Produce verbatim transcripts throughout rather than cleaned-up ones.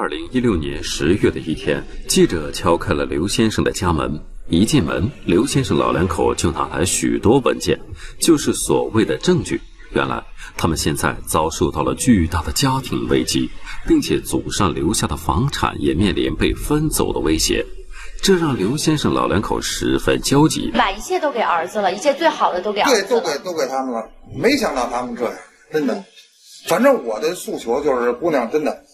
二零一六年十月的一天，记者敲开了刘先生的家门。一进门，刘先生老两口就拿来许多文件，就是所谓的证据。原来他们现在遭受到了巨大的家庭危机，并且祖上留下的房产也面临被分走的威胁，这让刘先生老两口十分焦急。 把一切都给儿子了，一切最好的都给儿子了。 对，都给都给他们了。没想到他们这样，真的。反正我的诉求就是，姑娘，真的，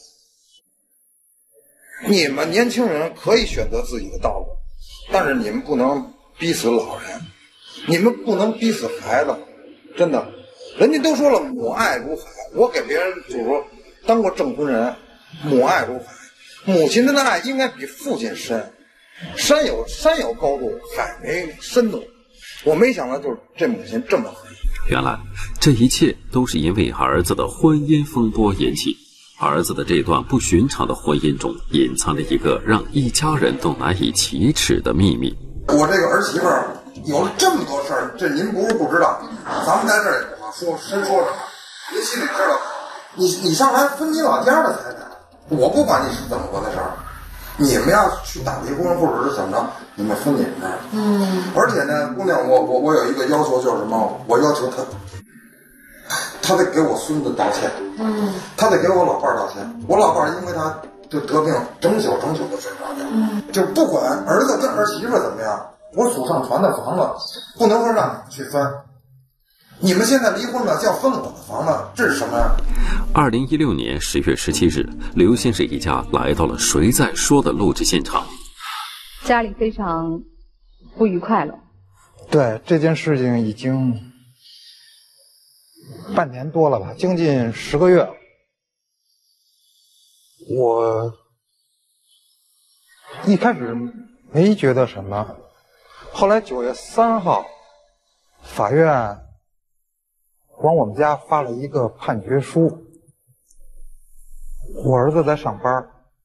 你们年轻人可以选择自己的道路，但是你们不能逼死老人，你们不能逼死孩子，真的。人家都说了，母爱如海。我给别人就是说，当过证婚人，母爱如海。母亲的爱应该比父亲深，山有山有高度，海没深度。我没想到就是这母亲这么狠。 原来这一切都是因为儿子的婚姻风波引起。儿子的这段不寻常的婚姻中，隐藏着一个让一家人都难以启齿的秘密。 我这个儿媳妇儿有了这么多事儿，这您不是不知道，咱们在这儿也不好说，深说什么，您心里知道。你你上来分你老家的财产，我不管你是怎么回的事儿，你们要去打离婚或者是怎么着，你们分你们的。嗯。而且呢，姑娘，我我我有一个要求，就是什么？我要求他，他得给我孙子道歉。嗯。他得给我老伴儿道歉。我老伴儿因为他就得病，整宿整宿的睡不着觉。嗯。就不管儿子跟儿媳妇怎么样，我祖上传的房子不能说让你们去分。你们现在离婚了，就要分我的房子，这是什么呀？ 二零一六年十月十七日，刘先生一家来到了《谁在说》的录制现场。 家里非常不愉快了。 对，这件事情已经半年多了吧，将近十个月了。我一开始没觉得什么，后来九月三号，法院往我们家发了一个判决书。我儿子在上班，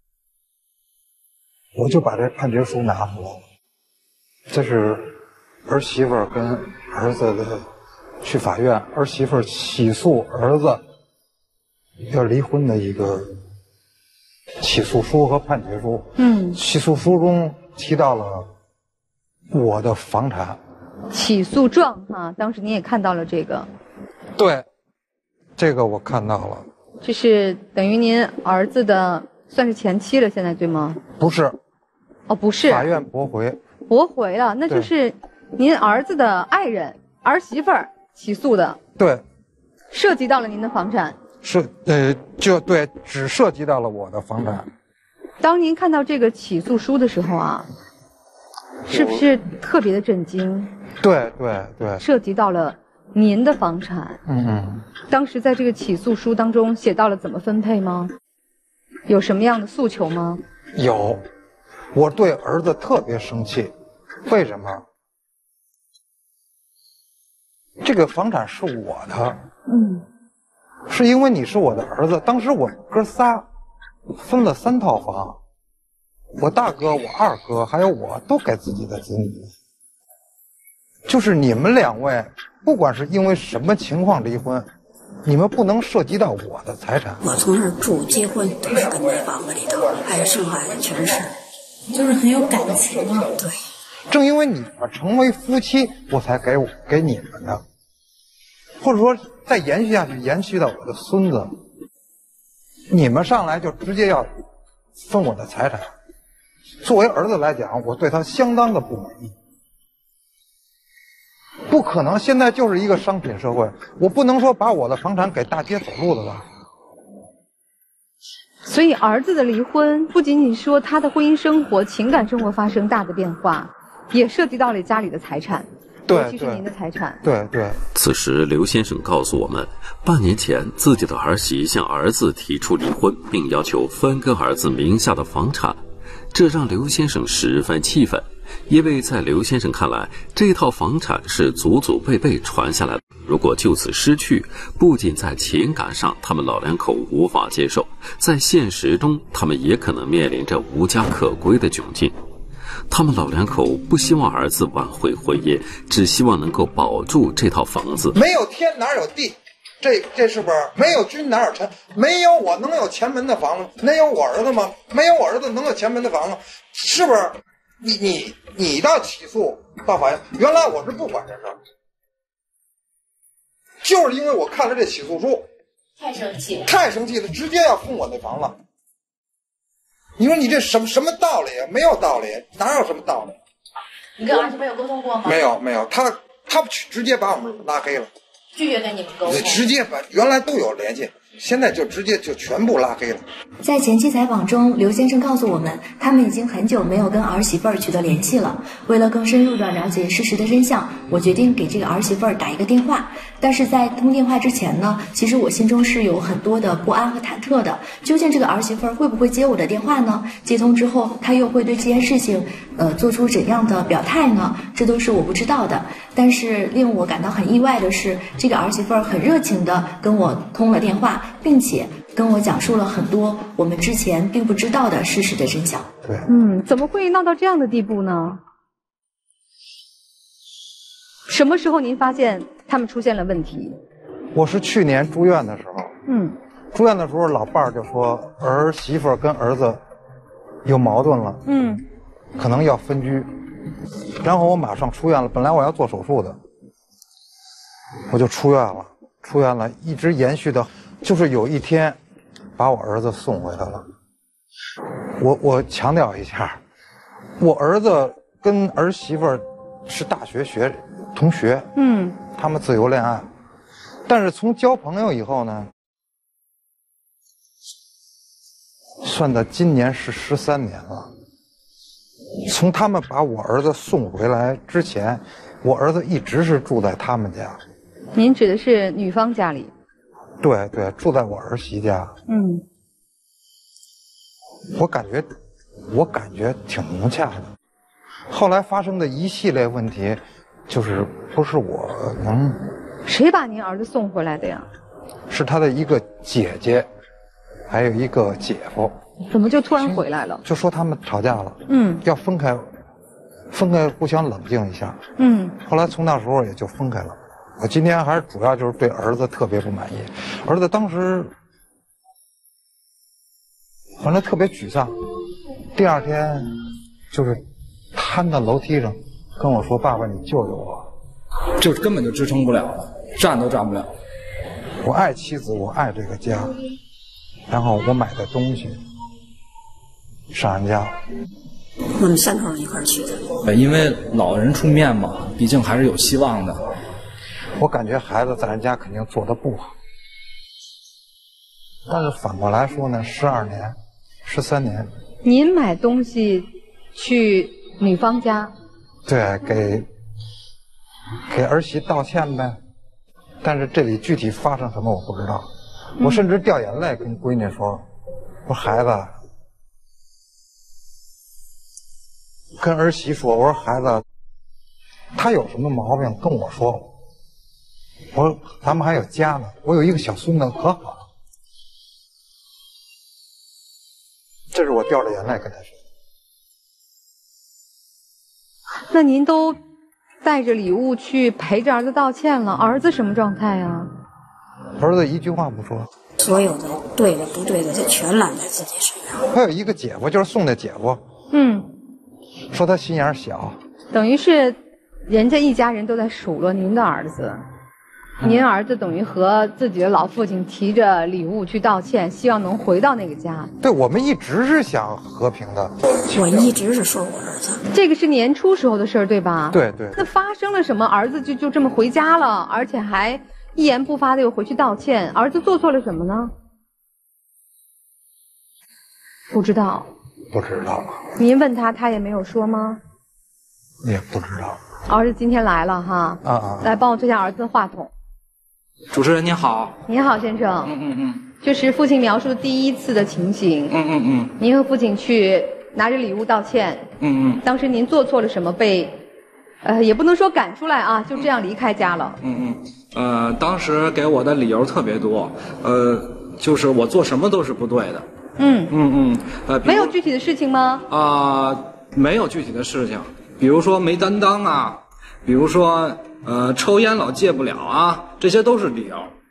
我就把这判决书拿出来了。这是儿媳妇跟儿子的去法院，儿媳妇起诉儿子要离婚的一个起诉书和判决书。嗯，起诉书中提到了我的房产。 起诉状哈、啊，当时您也看到了这个。 对，这个我看到了。 这是等于您儿子的算是前妻了，现在对吗？ 不是。 哦，不是。 法院驳回。 驳回了，那就是您儿子的爱人儿媳妇儿起诉的。 对。 涉及到了您的房产。 是呃，就对，只涉及到了我的房产。 当您看到这个起诉书的时候啊，是不是特别的震惊？ 对对对。 涉及到了您的房产。嗯嗯。当时在这个起诉书当中写到了怎么分配吗？有什么样的诉求吗？ 有，我对儿子特别生气。为什么？这个房产是我的。嗯。是因为你是我的儿子。当时我哥仨分了三套房，我大哥、我二哥还有我都给自己的子女。就是你们两位，不管是因为什么情况离婚，你们不能涉及到我的财产。 我从这儿住结婚都是跟那房子里头，还有生孩子全是， 就是很有感情啊。 对， 正因为你们成为夫妻，我才给我给你们的，或者说再延续下去，延续到我的孙子，你们上来就直接要分我的财产。作为儿子来讲，我对他相当的不满意。不可能，现在就是一个商品社会，我不能说把我的房产给大街走路的吧。 所以儿子的离婚不仅仅说他的婚姻生活、情感生活发生大的变化，也涉及到了家里的财产， 对， 尤其是您的财产。 对对。 此时刘先生告诉我们，半年前自己的儿媳向儿子提出离婚，并要求分割儿子名下的房产，这让刘先生十分气愤。因为在刘先生看来，这套房产是祖祖辈辈传下来的，如果就此失去，不仅在情感上他们老两口无法接受，在现实中他们也可能面临着无家可归的窘境。他们老两口不希望儿子挽回婚姻，只希望能够保住这套房子。 没有天哪有地， 这这是不是没有君哪有臣？没有我能有前门的房子，能有我儿子吗？没有我儿子能有前门的房子，是不是？你你你到起诉到法院，原来我是不管这事儿，就是因为我看了这起诉书， 太生气了， 太生气了，直接要封我那房了。你说你这什么什么道理啊？没有道理，哪有什么道理？ 你跟儿子没有沟通过吗？ 没有没有，他他直接把我们拉黑了， 拒绝跟你们沟通， 直接把原来都有联系，现在就直接就全部拉黑了。 在前期采访中，刘先生告诉我们，他们已经很久没有跟儿媳妇儿取得联系了。为了更深入地了解事实的真相，我决定给这个儿媳妇儿打一个电话。但是在通电话之前呢，其实我心中是有很多的不安和忐忑的。究竟这个儿媳妇儿会不会接我的电话呢？接通之后，她又会对这件事情，呃，做出怎样的表态呢？这都是我不知道的。但是令我感到很意外的是，这个儿媳妇儿很热情地跟我通了电话，并且跟我讲述了很多我们之前并不知道的事实的真相。 对， 嗯，怎么会闹到这样的地步呢？什么时候您发现他们出现了问题？ 我是去年住院的时候， 嗯， 住院的时候，老伴儿就说儿媳妇儿跟儿子有矛盾了， 嗯， 可能要分居。然后我马上出院了，本来我要做手术的，我就出院了，出院了，一直延续的，就是有一天把我儿子送回来了。我我强调一下，我儿子跟儿媳妇儿是大学学同学， 嗯， 他们自由恋爱，但是从交朋友以后呢，算到今年是十三年了。从他们把我儿子送回来之前，我儿子一直是住在他们家。 您指的是女方家里？ 对对，住在我儿媳家。 嗯， 我感觉，我感觉挺融洽的。后来发生的一系列问题，就是不是我能。 谁把您儿子送回来的呀？ 是他的一个姐姐，还有一个姐夫。 怎么就突然回来了？ 就说他们吵架了， 嗯， 要分开，分开互相冷静一下， 嗯。 后来从那时候也就分开了。我今天还是主要就是对儿子特别不满意，儿子当时反正特别沮丧，第二天就是瘫在楼梯上跟我说：“爸爸，你救救我！” 就根本就支撑不了了，站都站不了。 我爱妻子，我爱这个家，然后我买的东西上人家。 我们三口人一块儿去的。 因为老人出面嘛，毕竟还是有希望的。 我感觉孩子在人家肯定做的不好，但是反过来说呢，十二年、十三年。 您买东西去女方家？ 对，给给儿媳道歉呗。但是这里具体发生什么我不知道，我甚至掉眼泪跟闺女说：“我说孩子。”跟儿媳说：“我说孩子，他有什么毛病跟我说。我说咱们还有家呢，我有一个小孙子，可好了。”这是我掉着眼泪跟他说。 那您都带着礼物去陪着儿子道歉了，儿子什么状态呀？ 儿子一句话不说。 所有的对的不对的，他全揽在自己身上。 还有一个姐夫，就是送的姐夫。 嗯。 说他心眼小， 等于是人家一家人都在数落您的儿子，嗯、您儿子等于和自己的老父亲提着礼物去道歉，希望能回到那个家。 对，我们一直是想和平的。 我一直是说我儿子， 这个是年初时候的事儿，对吧？ 对对。 那发生了什么？儿子就就这么回家了，而且还一言不发的又回去道歉，儿子做错了什么呢？不知道。 不知道。 您问他，他也没有说吗？ 也不知道。 儿子今天来了哈， 啊啊！ 来帮我对下儿子的话筒。 主持人您好。 您好，先生。 嗯嗯嗯。 就是父亲描述的第一次的情形。 嗯嗯嗯。 您和父亲去拿着礼物道歉。 嗯嗯。 当时您做错了什么被，呃，也不能说赶出来啊，就这样离开家了。 嗯嗯。呃，当时给我的理由特别多，呃，就是我做什么都是不对的。 嗯嗯嗯，呃， 没有具体的事情吗？ 啊、呃，没有具体的事情，比如说没担当啊，比如说呃抽烟老戒不了啊，这些都是理由。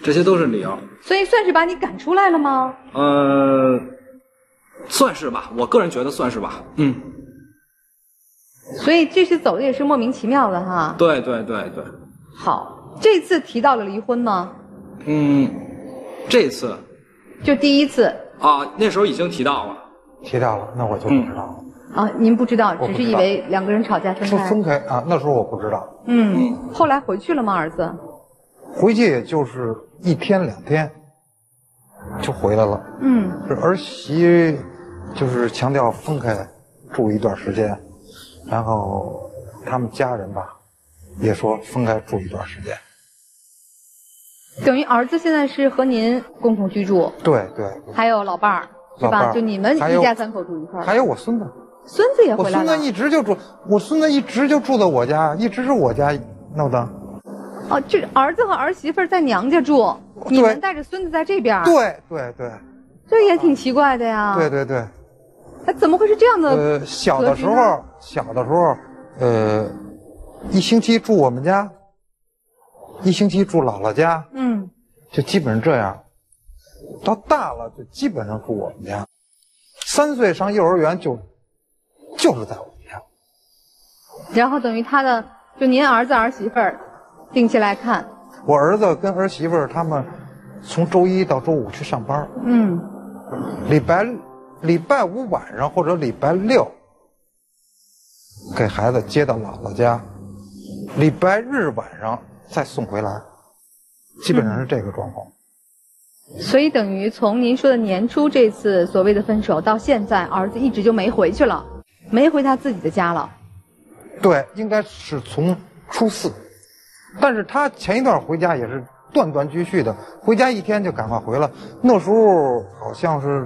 这些都是理由。 所以算是把你赶出来了吗？ 呃，算是吧，我个人觉得算是吧。嗯。 所以这次走的也是莫名其妙的哈。 对对对对。 好，这次提到了离婚吗？ 嗯，这次。 就第一次。啊， 那时候已经提到了。 提到了，那我就不知道了。 嗯、啊，您不知道，只是以为两个人吵架分开。 说分开啊，那时候我不知道。 嗯，后来回去了吗，儿子？ 回去也就是一天两天，就回来了。 嗯， 这儿媳就是强调分开住一段时间，然后他们家人吧也说分开住一段时间。 等于儿子现在是和您共同居住。 对对。 还有老伴儿是吧？就你们一家三口住一块儿。 还有我孙子。 孙子也回来了。 我孙子一直就住，我孙子一直就住在我家，一直是我家弄的。 哦，这儿子和儿媳妇在娘家住，你们带着孙子在这边。 对对对。 这也挺奇怪的呀。 对对对。 哎，怎么会是这样的？ 呃，小的时候，小的时候，呃，一星期住我们家，一星期住姥姥家， 嗯， 就基本上这样。到大了就基本上住我们家，三岁上幼儿园就就是在我们家。 然后等于他的就您儿子儿媳妇儿定期来看。 我儿子跟儿媳妇儿他们从周一到周五去上班， 嗯， 礼拜礼拜五晚上或者礼拜六给孩子接到姥姥家，礼拜日晚上再送回来，基本上是这个状况。 嗯，所以等于从您说的年初这次所谓的分手到现在，儿子一直就没回去了，没回他自己的家了。 对，应该是从初四，但是他前一段回家也是断断续续的，回家一天就赶快回了。那时候好像是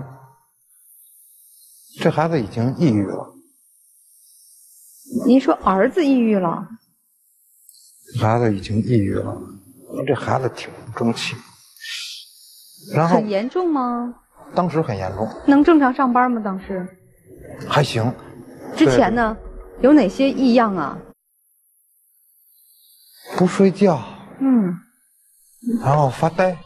这孩子已经抑郁了。 您说儿子抑郁了？ 孩子已经抑郁了，这孩子挺不争气。然后很严重吗？ 当时很严重。 能正常上班吗？当时还行。 之前呢，有哪些异样啊？ 不睡觉。 嗯。 然后发呆。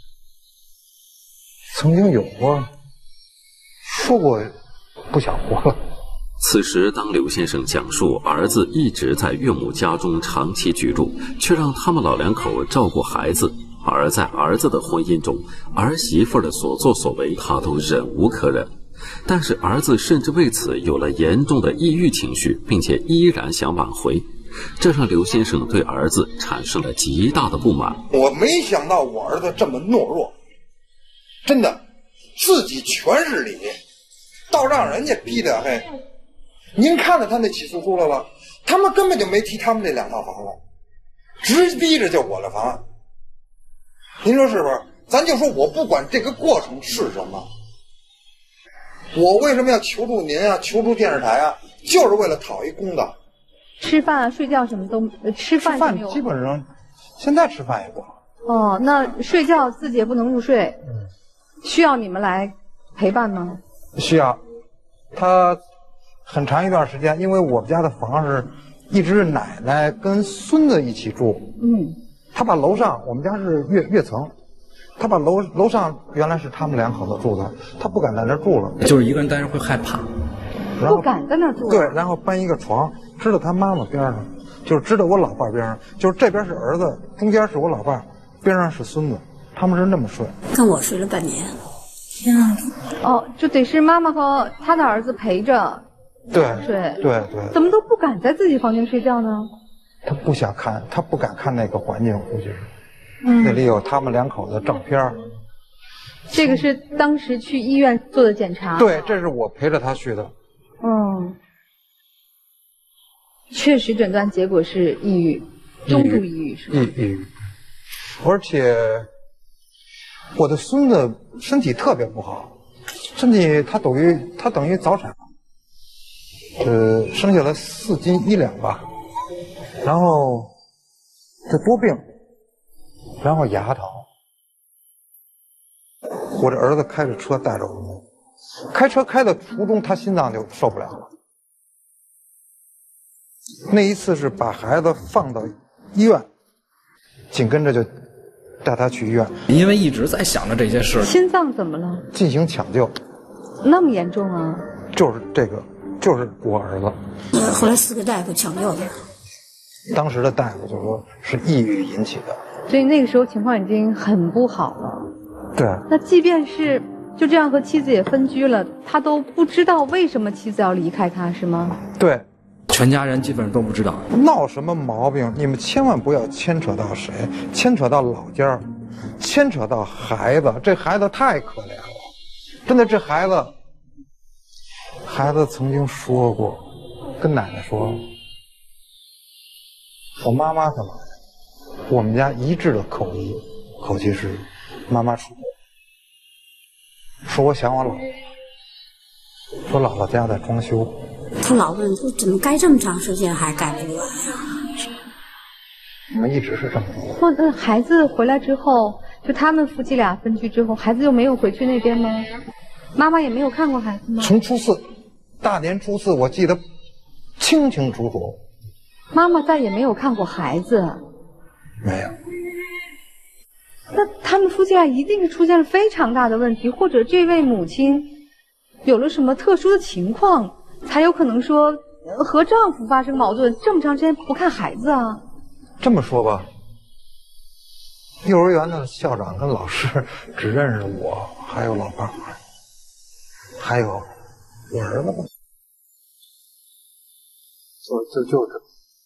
曾经有过说过不想活了。 此时，当刘先生讲述儿子一直在岳母家中长期居住，却让他们老两口照顾孩子，而在儿子的婚姻中，儿媳妇的所作所为他都忍无可忍。但是儿子甚至为此有了严重的抑郁情绪，并且依然想挽回，这让刘先生对儿子产生了极大的不满。 我没想到我儿子这么懦弱，真的，自己全是理，倒让人家逼得嘿。您看了他那起诉书了吧？他们根本就没提他们这两套房子，直逼着就我的房。您说是不是？咱就说我不管这个过程是什么，我为什么要求助您啊？求助电视台啊？就是为了讨一公道。 吃饭、睡觉什么都吃饭， 吃饭基本上现在吃饭也不好。 哦，那睡觉自己也不能入睡，嗯，需要你们来陪伴吗？ 需要，他。很长一段时间，因为我们家的房是一直是奶奶跟孙子一起住。 嗯， 他把楼上，我们家是跃跃层，他把楼楼上原来是他们两口子住的，他不敢在那住了， 就是一个人待着会害怕， 不敢在那住。 对，然后搬一个床，支到他妈妈边上，就是支到我老伴边上，就是这边是儿子，中间是我老伴，边上是孙子，他们是那么睡。 跟我睡了半年。 天啊！哦，就得是妈妈和他的儿子陪着。 对， 对对对， 怎么都不敢在自己房间睡觉呢？ 他不想看，他不敢看那个环境，估计是， 嗯， 那里有他们两口子的照片。 这个是当时去医院做的检查。 对，这是我陪着他去的。 嗯，确实诊断结果是抑郁，中度抑郁是吧？ 抑郁，而且我的孙子身体特别不好，身体他等于他等于早产。呃，生下来四斤一两吧，然后这多病，然后牙疼。我这儿子开着车带着我们，开车开的途中他心脏就受不了了。那一次是把孩子放到医院，紧跟着就带他去医院， 因为一直在想着这些事。 心脏怎么了？ 进行抢救。 那么严重啊？ 就是这个，就是我儿子。 呃，后来四个大夫抢救的， 当时的大夫就说是抑郁引起的， 所以那个时候情况已经很不好了。 对。 那即便是就这样和妻子也分居了，他都不知道为什么妻子要离开他，是吗？ 对。 全家人基本上都不知道。 闹什么毛病？你们千万不要牵扯到谁，牵扯到老家，牵扯到孩子。这孩子太可怜了，真的，这孩子，孩子曾经说过，跟奶奶说，我妈妈干嘛呀？我们家一致的口音，口气是，妈妈出国，说我想我姥姥，说姥姥家在装修。 他老问说怎么盖这么长时间还盖不完呀？ 我们一直是这么说。 或者孩子回来之后，就他们夫妻俩分居之后，孩子就没有回去那边吗？妈妈也没有看过孩子吗？ 从初四，大年初四，我记得清清楚楚。 妈妈再也没有看过孩子。 没有。 那他们夫妻俩一定是出现了非常大的问题，或者这位母亲有了什么特殊的情况，才有可能说和丈夫发生矛盾，这么长时间不看孩子啊。 这么说吧，幼儿园的校长跟老师只认识我，还有老伴儿，还有我儿子吧，就就就这。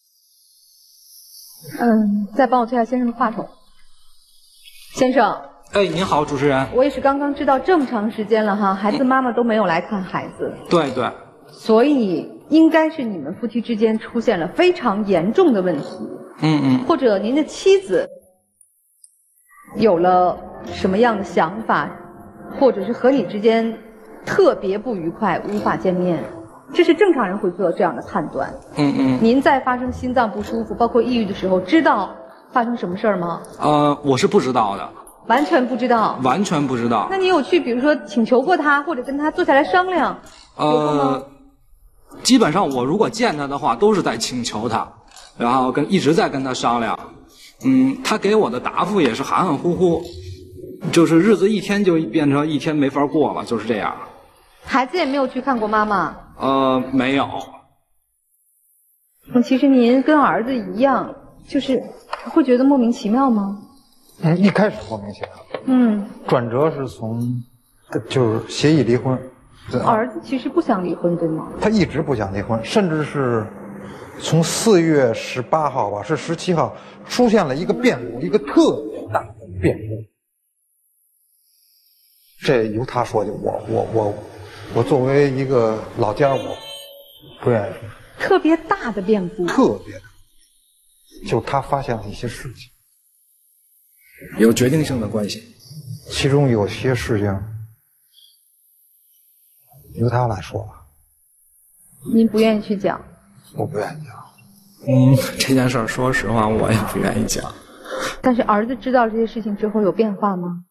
嗯，再帮我推下先生的话筒。先生。 哎，您好，主持人。 我也是刚刚知道这么长时间了哈，孩子妈妈都没有来看孩子。 对对。 所以应该是你们夫妻之间出现了非常严重的问题。 嗯嗯。 或者您的妻子有了什么样的想法，或者是和你之间特别不愉快，无法见面，这是正常人会做这样的判断。 嗯嗯。 您在发生心脏不舒服，包括抑郁的时候，知道发生什么事儿吗？ 呃，我是不知道的。 完全不知道。 完全不知道。 那你有去，比如说请求过他，或者跟他坐下来商量？ 呃，基本上我如果见他的话，都是在请求他，然后跟一直在跟他商量。嗯，他给我的答复也是含含糊糊，就是日子一天就变成一天没法过了，就是这样。 孩子也没有去看过妈妈？ 呃，没有。 那其实您跟儿子一样，就是会觉得莫名其妙吗？ 嗯，一开始莫名其妙。 嗯。 转折是从，就是协议离婚。 儿子其实不想离婚，对吗？ 他一直不想离婚，甚至是从四月十八号吧，是十七号出现了一个变故，一个特别大的变故。这由他说的，我我我我作为一个老家，我不愿意说。 特别大的变故。 特别大，就他发现了一些事情， 有决定性的关系。 其中有些事情由他来说吧。 您不愿意去讲？ 我不愿意讲。 嗯，这件事儿说实话我也不愿意讲。 但是儿子知道这些事情之后有变化吗？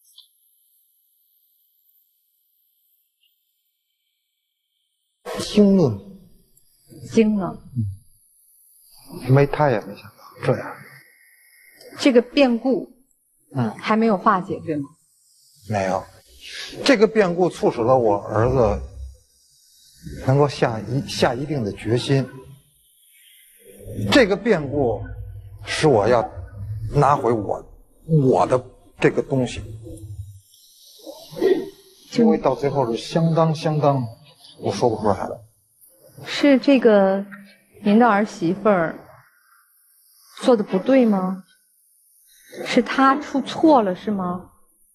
惊了。 惊了。 嗯。没，他也没想到这样。 这个变故， 嗯， 还没有化解，对吗？ 没有。这个变故促使了我儿子能够下一下一定的决心。这个变故使我要拿回我我的这个东西，因为到最后是相当相当，我说不出来了。 是这个您的儿媳妇儿做的不对吗？是她出错了是吗？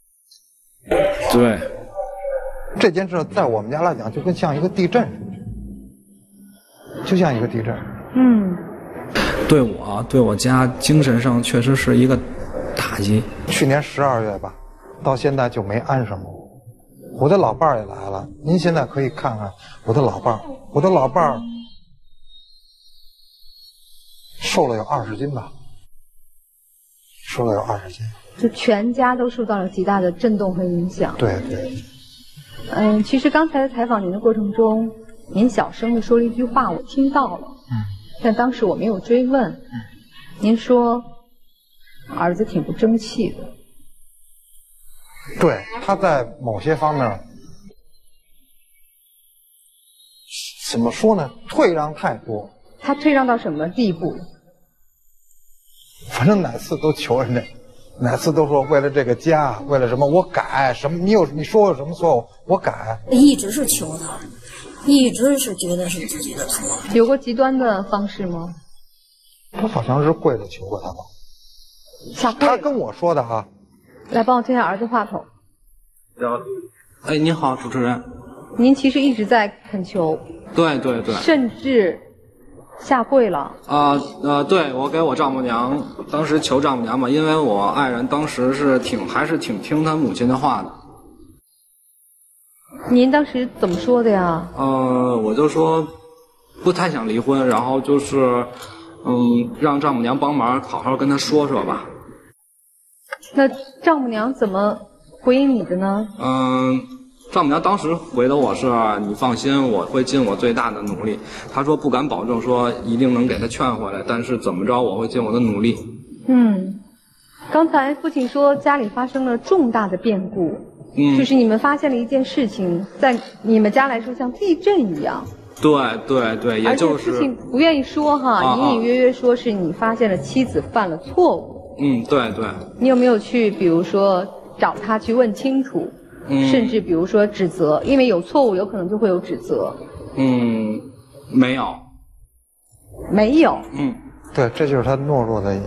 对， 这件事在我们家来讲，就跟像一个地震似的，就像一个地震。 嗯， 对我对我家精神上确实是一个打击。 去年十二月吧，到现在就没安生过。我的老伴儿也来了，您现在可以看看我的老伴儿，我的老伴儿瘦了有二十斤吧，瘦了有二十斤。 就全家都受到了极大的震动和影响。 对对。 嗯，其实刚才在采访您的过程中，您小声的说了一句话，我听到了。 嗯。 但当时我没有追问。 嗯。 您说， 儿子挺不争气的。 对，他在某些方面，怎么说呢？退让太多。 他退让到什么地步？ 反正哪次都求人家，哪次都说为了这个家，为了什么我改什么，你有你说我有什么错误，我改。 一直是求他，一直是觉得是自己的错。 有过极端的方式吗？ 我好像是跪着求过他吧。 下跪。 他跟我说的哈。 来，帮我推下儿子话筒。 哎，你好，主持人。 您其实一直在恳求。 对对对。 甚至下跪了。 啊呃, 呃，对，我给我丈母娘当时求丈母娘嘛，因为我爱人当时是挺还是挺听他母亲的话的。 您当时怎么说的呀？ 呃，我就说不太想离婚，然后就是嗯，让丈母娘帮忙好好跟他说说吧。 那丈母娘怎么回应你的呢？ 嗯，丈母娘当时回的我是：你放心，我会尽我最大的努力。她说不敢保证说一定能给他劝回来，但是怎么着我会尽我的努力。 嗯，刚才父亲说家里发生了重大的变故，嗯，就是你们发现了一件事情，在你们家来说像地震一样。 对对对，也就是。而且父亲不愿意说哈，啊、隐隐约约说是你发现了妻子犯了错误。 嗯，对对。 你有没有去，比如说找他去问清楚，嗯、甚至比如说指责？因为有错误，有可能就会有指责。 嗯，没有。 没有。 嗯， 对，这就是他懦弱的。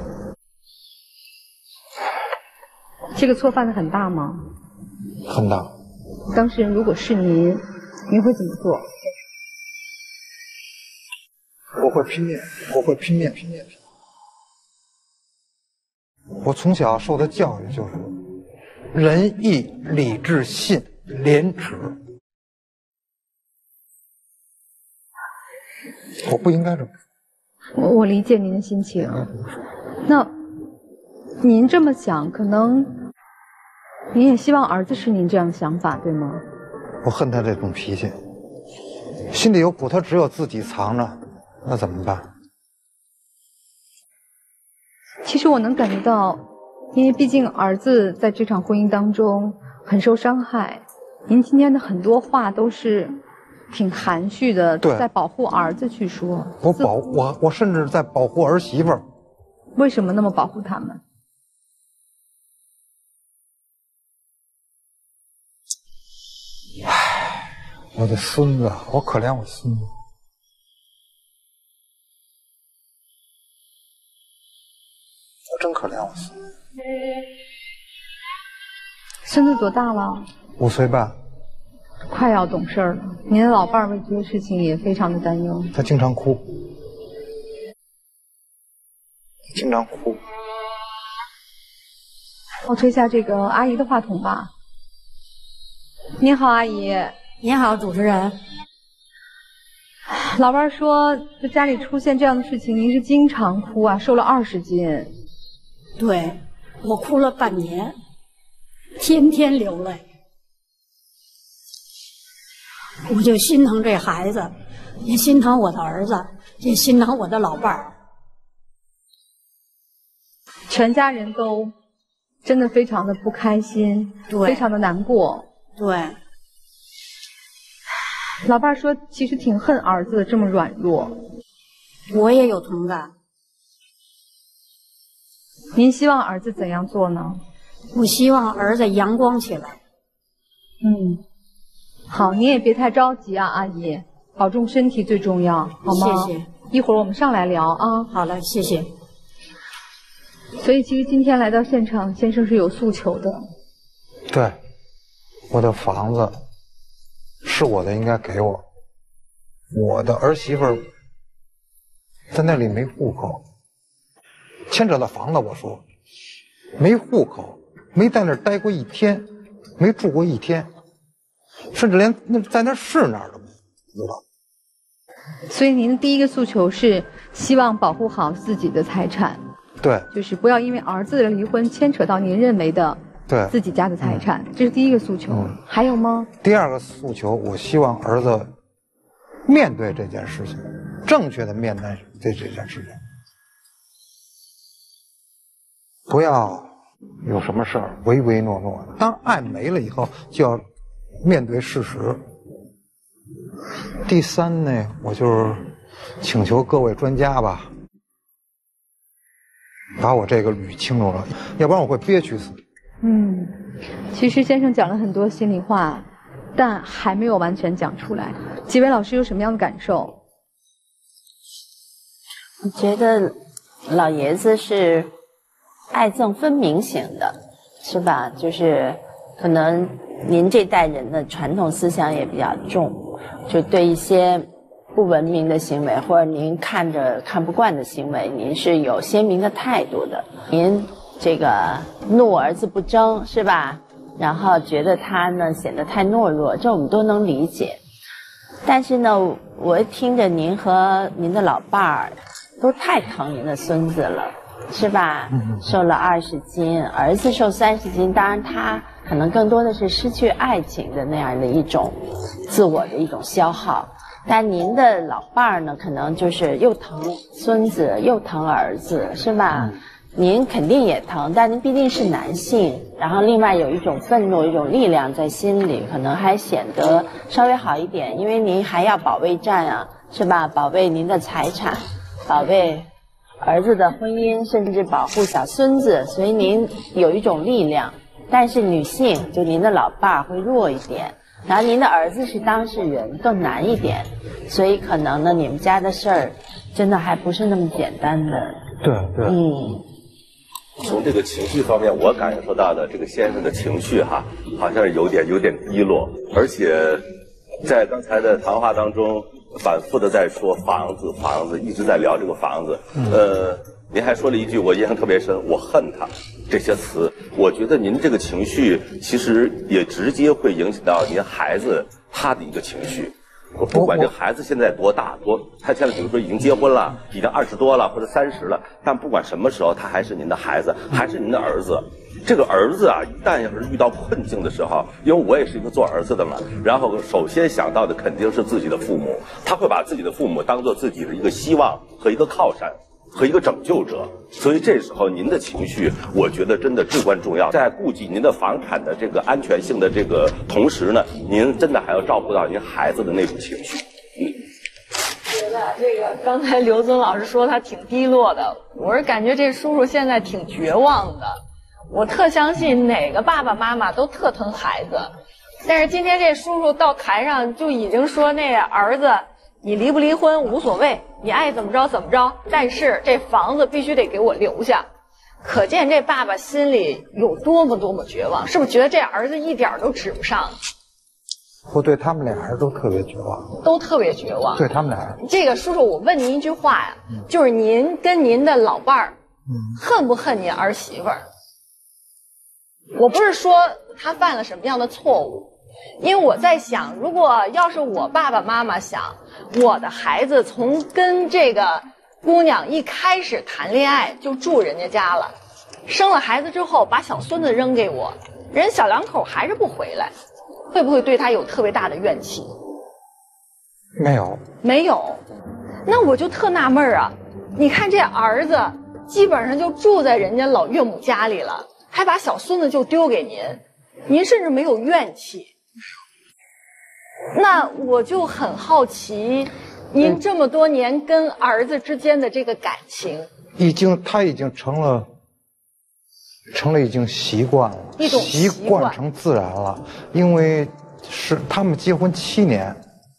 这个错犯的很大吗？ 很大。 当事人如果是您，您会怎么做？ 我会拼命，我会拼命，拼命。我从小受的教育就是仁义礼智信廉耻，我不应该这么说。 我我理解您的心情。那您这么想，可能您也希望儿子是您这样的想法，对吗？ 我恨他这种脾气，心里有苦，他只有自己藏着，那怎么办？ 其实我能感觉到，因为毕竟儿子在这场婚姻当中很受伤害，您今天的很多话都是挺含蓄的，在保护儿子去说。 我保我我甚至在保护儿媳妇儿。 为什么那么保护他们？ 唉，我的孙子，我可怜我孙子。我真可怜我孙子。 孙子多大了？ 五岁半。 快要懂事了。您的老伴儿为这个事情也非常的担忧。 他经常哭，经常哭。 我推下这个阿姨的话筒吧。您好，阿姨。 您好，主持人。 老伴儿说，这家里出现这样的事情，您是经常哭啊，瘦了二十斤。 对，我哭了半年，天天流泪。我就心疼这孩子，也心疼我的儿子，也心疼我的老伴儿。 全家人都真的非常的不开心，非常的难过。 对。 老伴儿说，其实挺恨儿子这么软弱。 我也有同感。 您希望儿子怎样做呢？ 我希望儿子阳光起来。 嗯，好，你也别太着急啊，阿姨，保重身体最重要，好吗？ 谢谢。 一会儿我们上来聊啊。 好了，谢谢。 所以，其实今天来到现场，先生是有诉求的。 对，我的房子是我的，应该给我。我的儿媳妇儿在那里没户口，牵扯到房子，我说没户口，没在那儿待过一天，没住过一天，甚至连那在那是哪儿都不知道。 所以您的第一个诉求是希望保护好自己的财产。 对， 就是不要因为儿子的离婚牵扯到您认为的对自己家的财产，嗯、这是第一个诉求。嗯、还有吗？ 第二个诉求，我希望儿子面对这件事情，正确的面对这这件事情。 不要有什么事儿唯唯诺诺的。当爱没了以后，就要面对事实。第三呢，我就是请求各位专家吧，把我这个捋清楚了，要不然我会憋屈死。 嗯，其实先生讲了很多心里话，但还没有完全讲出来。几位老师有什么样的感受？ 我觉得老爷子是爱憎分明型的，是吧？就是可能您这代人的传统思想也比较重，就对一些不文明的行为或者您看着看不惯的行为，您是有鲜明的态度的。您这个怒儿子不争，是吧？然后觉得他呢显得太懦弱，这我们都能理解。但是呢，我听着您和您的老伴儿都太疼您的孙子了，是吧？瘦了二十斤，儿子瘦三十斤，当然他可能更多的是失去爱情的那样的一种自我的一种消耗。但您的老伴儿呢，可能就是又疼孙子又疼儿子，是吧？您肯定也疼，但您毕竟是男性，然后另外有一种愤怒、一种力量在心里，可能还显得稍微好一点，因为您还要保卫战啊，是吧？保卫您的财产，保卫儿子的婚姻，甚至保护小孙子，所以您有一种力量。但是女性，就您的老伴儿会弱一点，然后您的儿子是当事人，更难一点，所以可能呢，你们家的事儿真的还不是那么简单的。 对对， 嗯。 从这个情绪方面，我感受到的这个先生的情绪哈，好像是有点有点低落，而且在刚才的谈话当中，反复的在说房子房子，一直在聊这个房子。呃，您还说了一句我印象特别深，我恨他这些词。我觉得您这个情绪其实也直接会影响到您孩子他的一个情绪。我不管这孩子现在多大多，他现在比如说已经结婚了，已经二十多了或者三十了，但不管什么时候，他还是您的孩子，还是您的儿子。这个儿子啊，一旦要是遇到困境的时候，因为我也是一个做儿子的嘛，然后首先想到的肯定是自己的父母，他会把自己的父母当做自己的一个希望和一个靠山和一个拯救者，所以这时候您的情绪，我觉得真的至关重要。在顾及您的房产的这个安全性的这个同时呢，您真的还要照顾到您孩子的那种情绪。嗯， 觉得这个刚才刘尊老师说他挺低落的，我是感觉这叔叔现在挺绝望的。我特相信哪个爸爸妈妈都特疼孩子，但是今天这叔叔到台上就已经说那儿子，你离不离婚无所谓，你爱怎么着怎么着，但是这房子必须得给我留下。可见这爸爸心里有多么多么绝望，是不是觉得这儿子一点都指不上？ 我对他们俩人都特别绝望， 都特别绝望。 对他们俩人， 这个叔叔，我问您一句话呀，嗯、就是您跟您的老伴儿，嗯，恨不恨您儿媳妇儿？我不是说他犯了什么样的错误。因为我在想，如果要是我爸爸妈妈想，我的孩子从跟这个姑娘一开始谈恋爱就住人家家了，生了孩子之后把小孙子扔给我，人小两口还是不回来，会不会对他有特别大的怨气？ 没有， 没有。那我就特纳闷啊，你看这儿子基本上就住在人家老岳母家里了，还把小孙子就丢给您，您甚至没有怨气。那我就很好奇，您这么多年跟儿子之间的这个感情， 已经他已经成了，成了已经习惯了， 一种习惯成自然了。因为是他们结婚七年，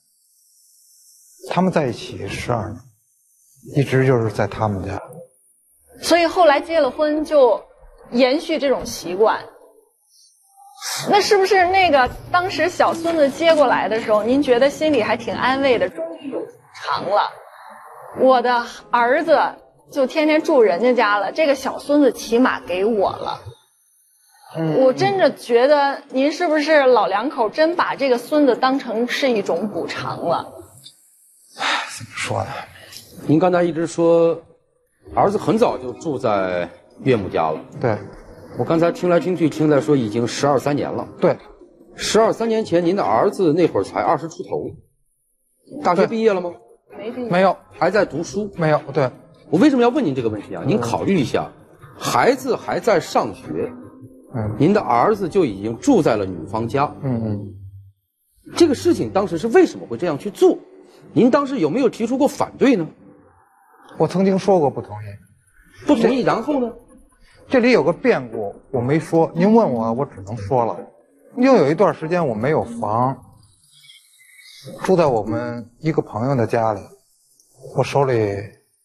他们在一起十二年，一直就是在他们家。 所以后来结了婚就延续这种习惯。那是不是那个当时小孙子接过来的时候，您觉得心里还挺安慰的，终于有补偿了？我的儿子就天天住人家家了，这个小孙子起码给我了。嗯，我真的觉得您是不是老两口真把这个孙子当成是一种补偿了？ 怎么说呢？ 您刚才一直说儿子很早就住在岳母家了。 对。 我刚才听来听去，听来说已经十二三年了。 对， 十二三年前，您的儿子那会儿才二十出头，大学毕业了吗？ 没毕业， 没有， 还在读书。 没有。对， 我为什么要问您这个问题啊？您考虑一下， 孩子还在上学，嗯，您的儿子就已经住在了女方家，嗯嗯，这个事情当时是为什么会这样去做？您当时有没有提出过反对呢？ 我曾经说过不同意， 不同意，然后呢？ 这里有个变故，我没说。您问我，我只能说了。又有一段时间我没有房，住在我们一个朋友的家里，我手里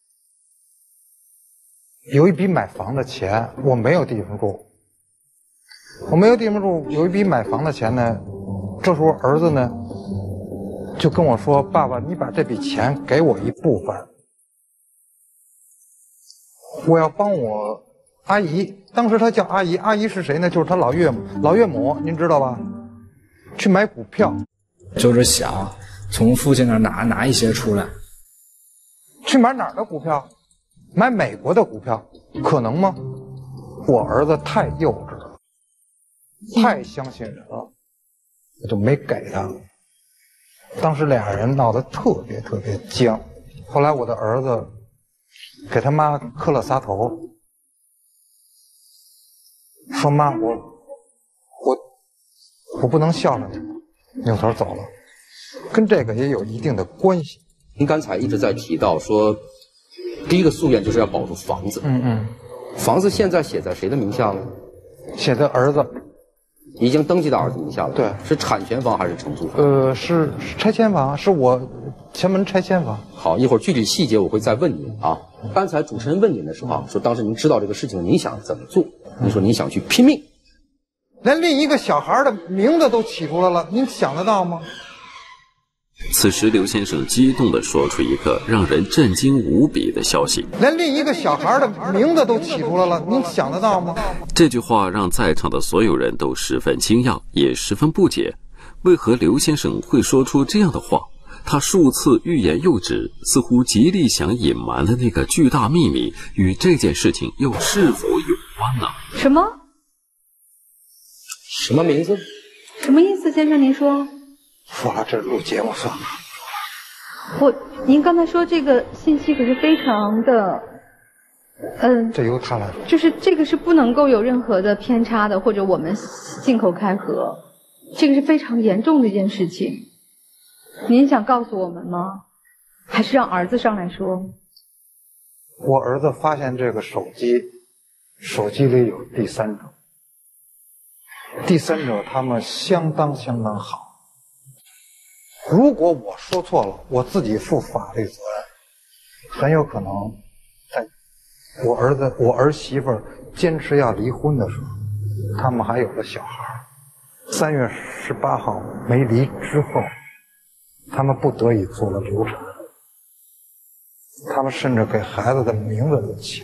有一笔买房的钱，我没有地方住。我没有地方住，有一笔买房的钱呢。这时候儿子呢就跟我说：“爸爸，你把这笔钱给我一部分。”我要帮我阿姨，当时她叫阿姨，阿姨是谁呢？就是她老岳母，老岳母您知道吧？去买股票， 就是想从父亲那儿拿拿一些出来。 去买哪儿的股票？买美国的股票，可能吗？我儿子太幼稚了，太相信人了，我就没给他。当时俩人闹得特别特别僵，后来我的儿子给他妈磕了仨头，说妈，我我我不能孝顺你，扭头走了，跟这个也有一定的关系。 您刚才一直在提到说，第一个夙愿就是要保住房子。 嗯嗯。 房子现在写在谁的名下了？ 写在儿子， 已经登记到儿子名下了。 对， 是产权房还是承租房？ 呃，是是拆迁房，是我前门拆迁房。 好，一会儿具体细节我会再问您啊。刚才主持人问您的时候说，当时您知道这个事情，您想怎么做？您说您想去拼命， 连另一个小孩的名字都起出来了，您想得到吗？ 此时，刘先生激动地说出一个让人震惊无比的消息： 连另一个小孩的名字都起出来了，您想得到吗？ 这句话让在场的所有人都十分惊讶，也十分不解，为何刘先生会说出这样的话？他数次欲言又止，似乎极力想隐瞒的那个巨大秘密，与这件事情又是否有关呢？ 什么？ 什么名字？ 什么意思，先生？您说？ 说了，这录节目算了。 我，您刚才说这个信息可是非常的，嗯， 这由他来说， 就是这个是不能够有任何的偏差的，或者我们信口开河，这个是非常严重的一件事情。您想告诉我们吗？还是让儿子上来说？ 我儿子发现这个手机，手机里有第三者，第三者他们相当相当好。如果我说错了，我自己负法律责任，很有可能在我儿子、我儿媳妇坚持要离婚的时候，他们还有了小孩。三月十八号没离之后，他们不得已做了流产，他们甚至给孩子的名字都起了。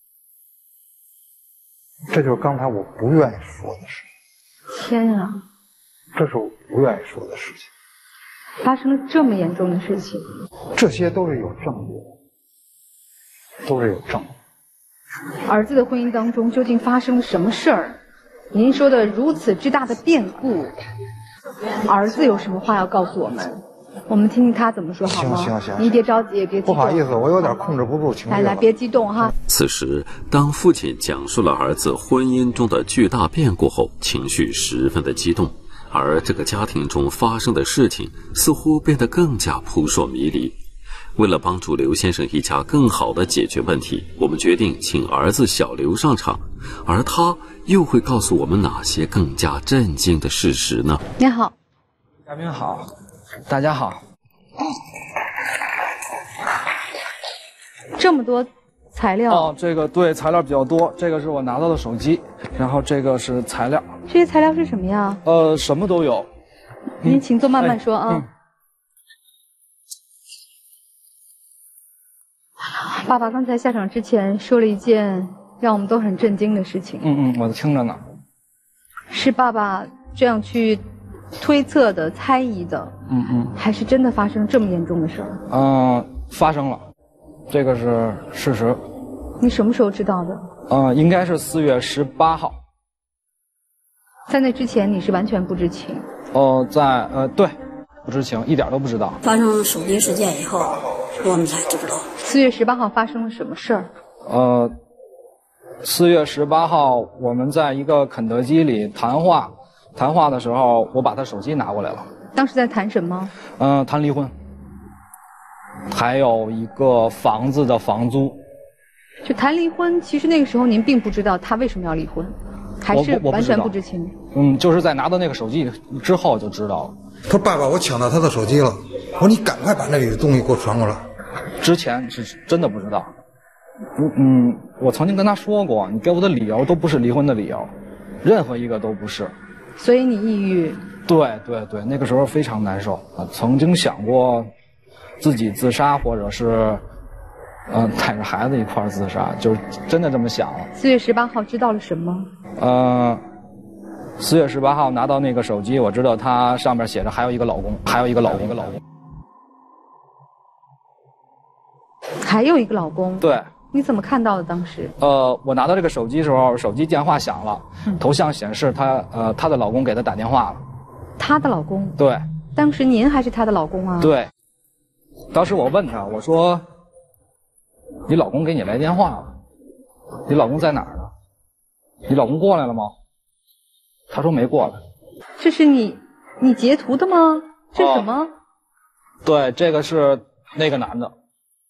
这就是刚才我不愿意说的事情。天啊！ 这是我不愿意说的事情。 发生了这么严重的事情， 这些都是有证据的，都是有证据。 儿子的婚姻当中究竟发生了什么事儿？您说的如此之大的变故，儿子有什么话要告诉我们？我们听听他怎么说好吗？ 行行行， 你别着急，也别激动。 不好意思，我有点控制不住情绪。 来来，别激动哈。 此时，当父亲讲述了儿子婚姻中的巨大变故后，情绪十分的激动。而这个家庭中发生的事情似乎变得更加扑朔迷离。为了帮助刘先生一家更好地解决问题，我们决定请儿子小刘上场，而他又会告诉我们哪些更加震惊的事实呢？ 你好， 嘉宾好，大家好。 这么多材料哦，这个对，材料比较多。这个是我拿到的手机，然后这个是材料。 这些材料是什么呀？ 呃，什么都有。 您请坐，慢慢说啊。 嗯嗯、 爸爸刚才下场之前说了一件让我们都很震惊的事情。 嗯嗯，我听着呢。 是爸爸这样去推测的、猜疑的。 嗯嗯。 还是真的发生这么严重的事儿？ 嗯、呃，发生了，这个是事实。 你什么时候知道的？ 嗯、呃，应该是四月十八号。 在那之前你是完全不知情？ 哦、呃，在呃对，不知情，一点都不知道。 发生手机事件以后，我们才知道。 四月十八号发生了什么事儿？ 呃， 四月十八号，我们在一个肯德基里谈话，谈话的时候，我把他手机拿过来了。 当时在谈什么？ 嗯、呃，谈离婚，还有一个房子的房租。 就谈离婚，其实那个时候您并不知道他为什么要离婚，还是完全不知情？ 嗯，就是在拿到那个手机之后就知道了。 他说：“爸爸，我抢到他的手机了。”我说：“你赶快把那里的东西给我传过来。” 之前是真的不知道。嗯嗯，我曾经跟他说过，你给我的理由都不是离婚的理由，任何一个都不是。 所以你抑郁？ 对对对，那个时候非常难受啊，曾经想过自己自杀，或者是。嗯、呃，带着孩子一块儿自杀，就是真的这么想了。 四月十八号知道了什么？ 呃，四月十八号拿到那个手机，我知道它上面写着还有一个老公，还有一个老公，一个老公， 还有一个老公。 对， 你怎么看到的？当时？ 呃，我拿到这个手机的时候，手机电话响了，嗯、头像显示她呃她的老公给她打电话了。 她的老公？ 对。 当时您还是她的老公啊？ 对。当时我问她，我说。你老公给你来电话了，你老公在哪儿呢？你老公过来了吗？他说没过来。 这是你你截图的吗？这是什么？哦、 对，这个是那个男的。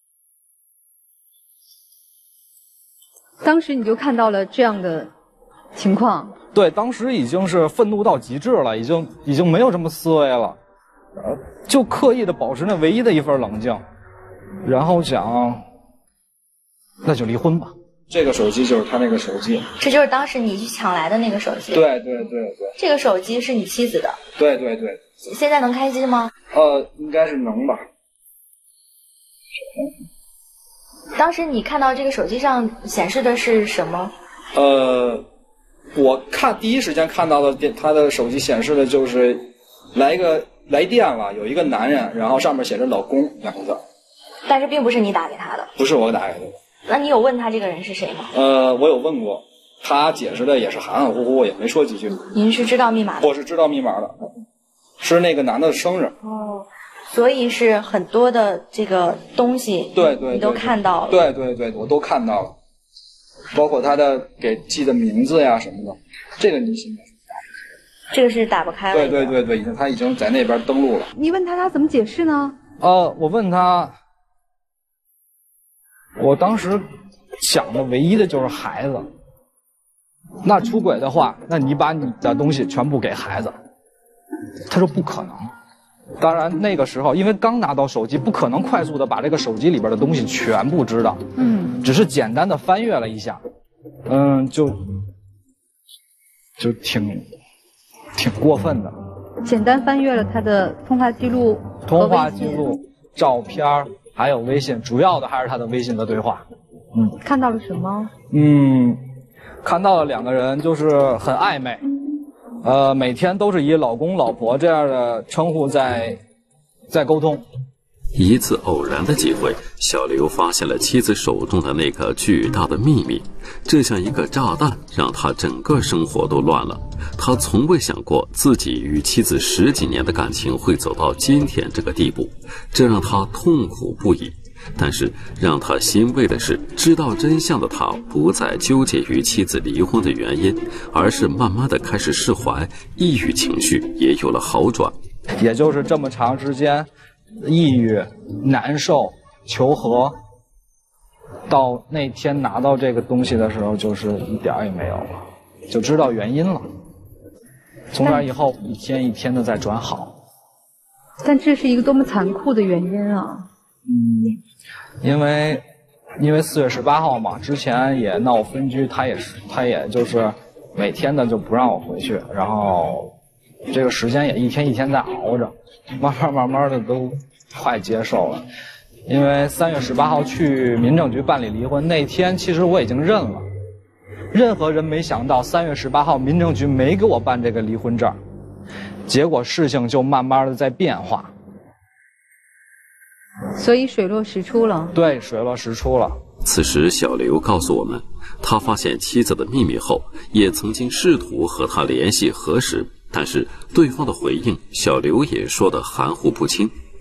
当时你就看到了这样的情况。 对，当时已经是愤怒到极致了，已经已经没有什么思维了，就刻意的保持那唯一的一份冷静，然后想。那就离婚吧。这个手机就是他那个手机， 这就是当时你去抢来的那个手机。 对对对对。 这个手机是你妻子的。 对对对。 现在能开机吗？ 呃，应该是能吧。 当时你看到这个手机上显示的是什么？ 呃，我看第一时间看到的电，他的手机显示的就是来一个来电了，有一个男人，然后上面写着老公两个字。 但是并不是你打给他的。 不是我打给他的。 那你有问他这个人是谁吗？ 呃，我有问过，他解释的也是含含糊糊，也没说几句。 您是知道密码的？ 我是知道密码的，是那个男的生日。 哦，所以是很多的这个东西， 对 对, 对, 对， 你都看到了。 对对对，我都看到了，包括他的给记的名字呀什么的，这个你信吗？ 这个是打不开了。 对对对对，已经他已经在那边登录了。 你问他，他怎么解释呢？ 呃，我问他。我当时想的唯一的就是孩子，那出轨的话，那你把你的东西全部给孩子。他说不可能。当然那个时候因为刚拿到手机，不可能快速的把这个手机里边的东西全部知道，嗯，只是简单的翻阅了一下，嗯，就就挺挺过分的。 简单翻阅了他的通话记录、 通话记录、照片。还有微信，主要的还是他的微信的对话。 嗯，看到了什么？ 嗯，看到了两个人就是很暧昧，呃，每天都是以老公、老婆这样的称呼在在沟通。 一次偶然的机会，小刘发现了妻子手中的那个巨大的秘密，这像一个炸弹，让他整个生活都乱了。他从未想过自己与妻子十几年的感情会走到今天这个地步，这让他痛苦不已。但是让他欣慰的是，知道真相的他不再纠结于妻子离婚的原因，而是慢慢的开始释怀，抑郁情绪也有了好转。 也就是这么长时间抑郁、难受、求和，到那天拿到这个东西的时候，就是一点也没有了，就知道原因了。从那以后，一天一天的在转好。 但这是一个多么残酷的原因啊！ 嗯，因为因为四月十八号嘛，之前也闹分居，他也是他也就是每天的就不让我回去，然后这个时间也一天一天在熬着，慢慢慢慢的都快接受了。因为三月十八号去民政局办理离婚那天，其实我已经认了。任何人没想到三月十八号民政局没给我办这个离婚证，结果事情就慢慢的在变化。 所以水落石出了。 对，水落石出了。 此时小刘告诉我们，他发现妻子的秘密后，也曾经试图和他联系核实，但是对方的回应小刘也说得含糊不清。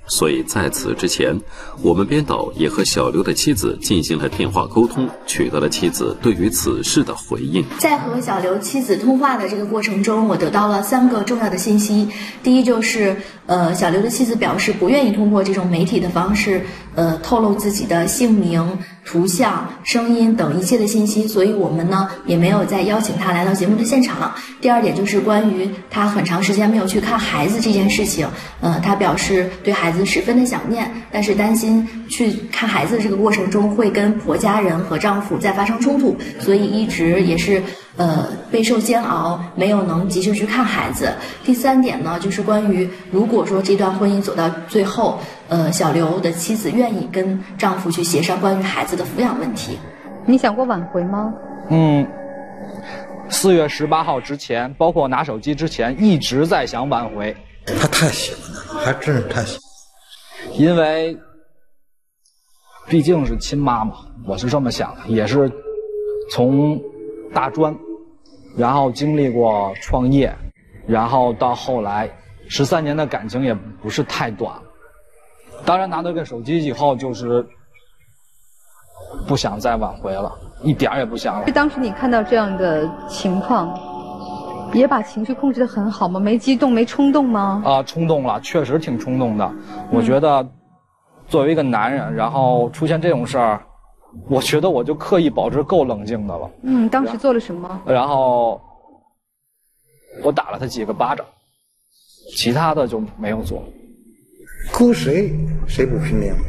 所以在此之前，我们编导也和小刘的妻子进行了电话沟通，取得了妻子对于此事的回应。 在和小刘妻子通话的这个过程中，我得到了三个重要的信息。第一就是，呃，小刘的妻子表示不愿意通过这种媒体的方式，呃，透露自己的姓名、图像、声音等一切的信息，所以我们呢也没有再邀请他来到节目的现场。第二点就是关于他很长时间没有去看孩子这件事情，呃，他表示对孩子十分的想念，但是担心去看孩子的这个过程中会跟婆家人和丈夫再发生冲突，所以一直也是呃备受煎熬，没有能及时去看孩子。第三点呢，就是关于如果说这段婚姻走到最后，呃，小刘的妻子愿意跟丈夫去协商关于孩子的抚养问题。 你想过挽回吗？ 嗯，四月十八号之前，包括拿手机之前，一直在想挽回。 他太喜欢他了，还真是太喜欢。 因为毕竟是亲妈妈，我是这么想的，也是从大专，然后经历过创业，然后到后来十三年的感情也不是太短。当然拿到这个手机以后，就是不想再挽回了，一点也不想了。 当时你看到这样的情况，也把情绪控制得很好吗？没激动，没冲动吗？ 啊、呃，冲动了，确实挺冲动的。我觉得，作为一个男人，然后出现这种事儿，我觉得我就刻意保持够冷静的了。 嗯，当时做了什么？ 然后我打了他几个巴掌，其他的就没有做。 哭谁谁不拼命？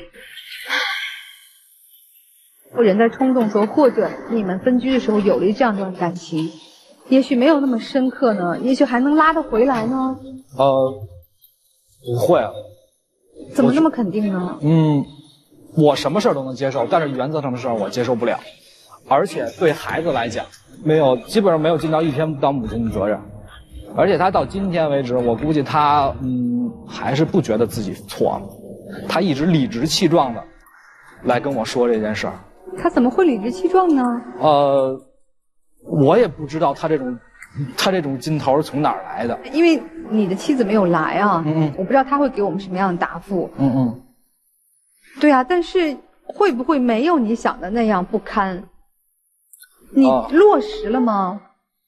人在冲动时候，或者你们分居的时候有了这样一段感情，也许没有那么深刻呢，也许还能拉得回来呢。 呃，不会啊。 怎么那么肯定呢？ 嗯，我什么事儿都能接受，但是原则上的事儿我接受不了，而且对孩子来讲，没有基本上没有尽到一天当母亲的责任。而且他到今天为止，我估计他嗯还是不觉得自己错了，他一直理直气壮的来跟我说这件事儿。 他怎么会理直气壮呢？ 呃，我也不知道他这种他这种劲头是从哪儿来的。 因为你的妻子没有来啊， 嗯嗯， 我不知道他会给我们什么样的答复。 嗯嗯， 对啊，但是会不会没有你想的那样不堪？你落实了吗？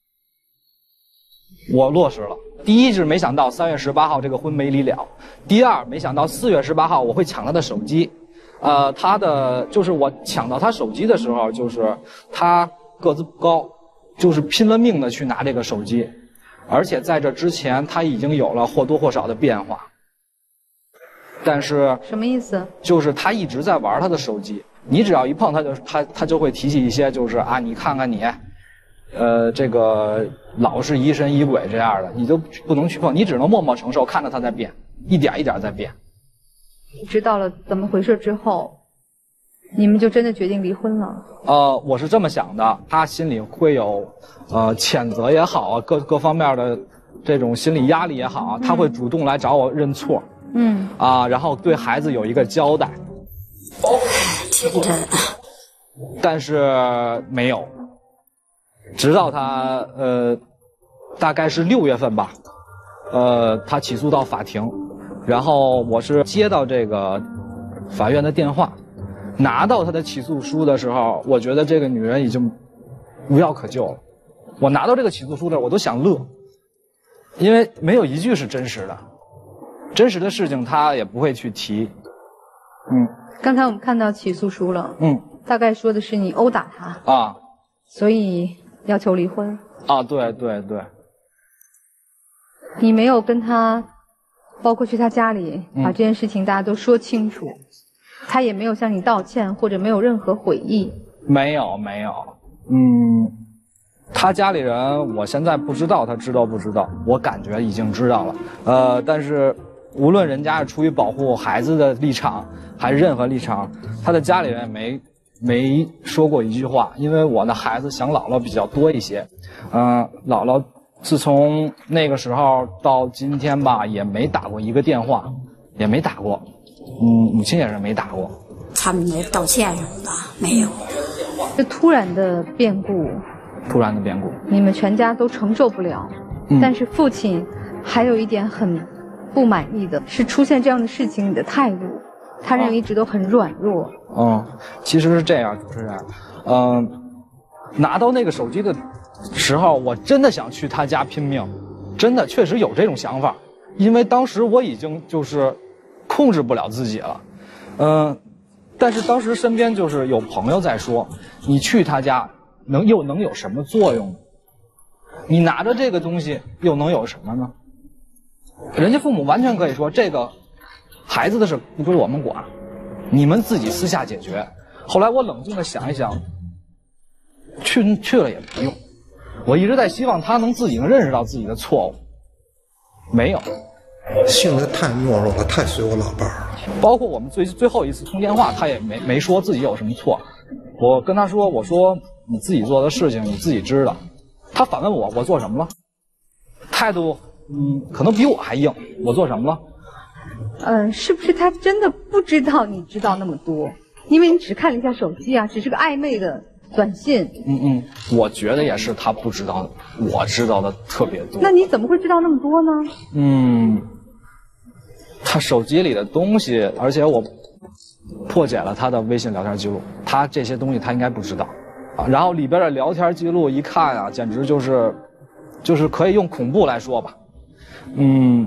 我落实了。第一是没想到三月十八号这个婚没离了，第二没想到四月十八号我会抢他的手机，呃，他的就是我抢到他手机的时候，就是他个子不高，就是拼了命的去拿这个手机，而且在这之前他已经有了或多或少的变化，但是什么意思？ 就是他一直在玩他的手机，你只要一碰他就他他就会提起一些就是啊你看看你。呃，这个老是疑神疑鬼这样的，你都不能去碰，你只能默默承受，看着他在变，一点一点在变。 知道了怎么回事之后，你们就真的决定离婚了？ 呃，我是这么想的，他心里会有呃谴责也好啊，各各方面的这种心理压力也好啊，他会主动来找我认错， 嗯啊，然后对孩子有一个交代。 哦，天真。 但是没有。直到他呃，大概是六月份吧，呃，他起诉到法庭，然后我是接到这个法院的电话，拿到他的起诉书的时候，我觉得这个女人已经无药可救了。我拿到这个起诉书的时候，我都想乐，因为没有一句是真实的，真实的事情他也不会去提。嗯， 刚才我们看到起诉书了， 嗯， 大概说的是你殴打他啊， 所以要求离婚啊，对对对。 你没有跟他，包括去他家里、嗯、把这件事情大家都说清楚，他也没有向你道歉，或者没有任何悔意。 没有没有，嗯，他家里人我现在不知道他知道不知道，我感觉已经知道了。呃，但是无论人家是出于保护孩子的立场，还是任何立场，他的家里人也没。没说过一句话，因为我的孩子想姥姥比较多一些，嗯、呃，姥姥自从那个时候到今天吧，也没打过一个电话，也没打过，嗯，母亲也是没打过。 他们没道歉什么的没有。 这突然的变故， 突然的变故， 你们全家都承受不了。嗯、但是父亲还有一点很不满意的是出现这样的事情你的态度，他认为一直都很软弱。 嗯，其实是这样，主持人，嗯、呃，拿到那个手机的时候，我真的想去他家拼命，真的确实有这种想法，因为当时我已经就是控制不了自己了，嗯、呃，但是当时身边就是有朋友在说，你去他家能又能有什么作用？你拿着这个东西又能有什么呢？人家父母完全可以说，这个孩子的事不归我们管，你们自己私下解决。后来我冷静的想一想，去去了也不用。我一直在希望他能自己能认识到自己的错误，没有。 性格太懦弱了，太随我老伴儿了。 包括我们最最后一次通电话，他也没没说自己有什么错。我跟他说，我说你自己做的事情你自己知道。他反问我，我做什么了？态度，嗯，可能比我还硬。我做什么了？ 嗯、呃，是不是他真的不知道你知道那么多？因为你只看了一下手机啊，只是个暧昧的短信。 嗯嗯，我觉得也是，他不知道，我知道的特别多。 那你怎么会知道那么多呢？ 嗯，他手机里的东西，而且我破解了他的微信聊天记录，他这些东西他应该不知道。然后里边的聊天记录一看啊，简直就是，就是可以用恐怖来说吧，嗯，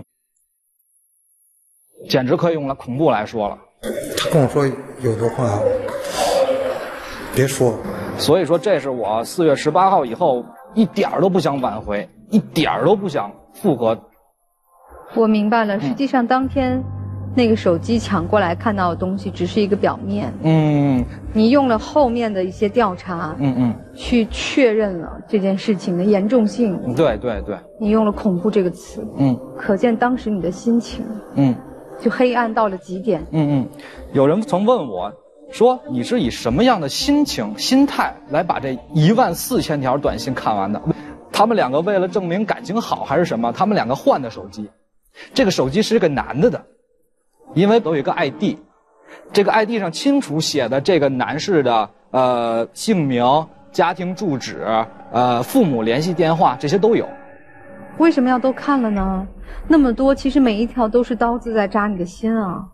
简直可以用来恐怖来说了。 他跟我说有的话，别说。 所以说，这是我四月十八号以后一点儿都不想挽回，一点儿都不想复合。 我明白了，实际上当天。嗯那个手机抢过来看到的东西只是一个表面， 嗯， 你用了后面的一些调查， 嗯嗯， 去确认了这件事情的严重性。 对对对， 你用了恐怖这个词， 嗯， 可见当时你的心情， 嗯， 就黑暗到了极点。 嗯嗯，有人曾问我说，你是以什么样的心情、心态来把这一万四千条短信看完的？他们两个为了证明感情好还是什么？他们两个换的手机，这个手机是个男的的。因为都有一个 I D， 这个 I D 上清楚写的这个男士的呃姓名、家庭住址、呃父母联系电话，这些都有。 为什么要都看了呢？那么多，其实每一条都是刀子在扎你的心啊。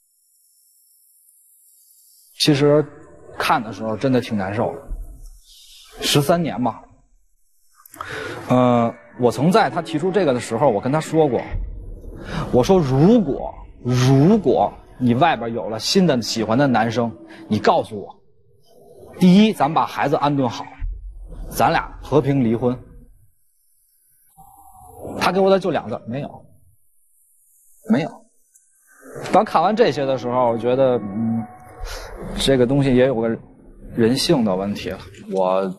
其实看的时候真的挺难受的，十三年嘛。呃，我曾在他提出这个的时候，我跟他说过，我说如果。如果你外边有了新的喜欢的男生，你告诉我，第一，咱们把孩子安顿好，咱俩和平离婚。他给我的就两个，没有，没有。当看完这些的时候，我觉得，嗯，这个东西也有个人性的问题了。我。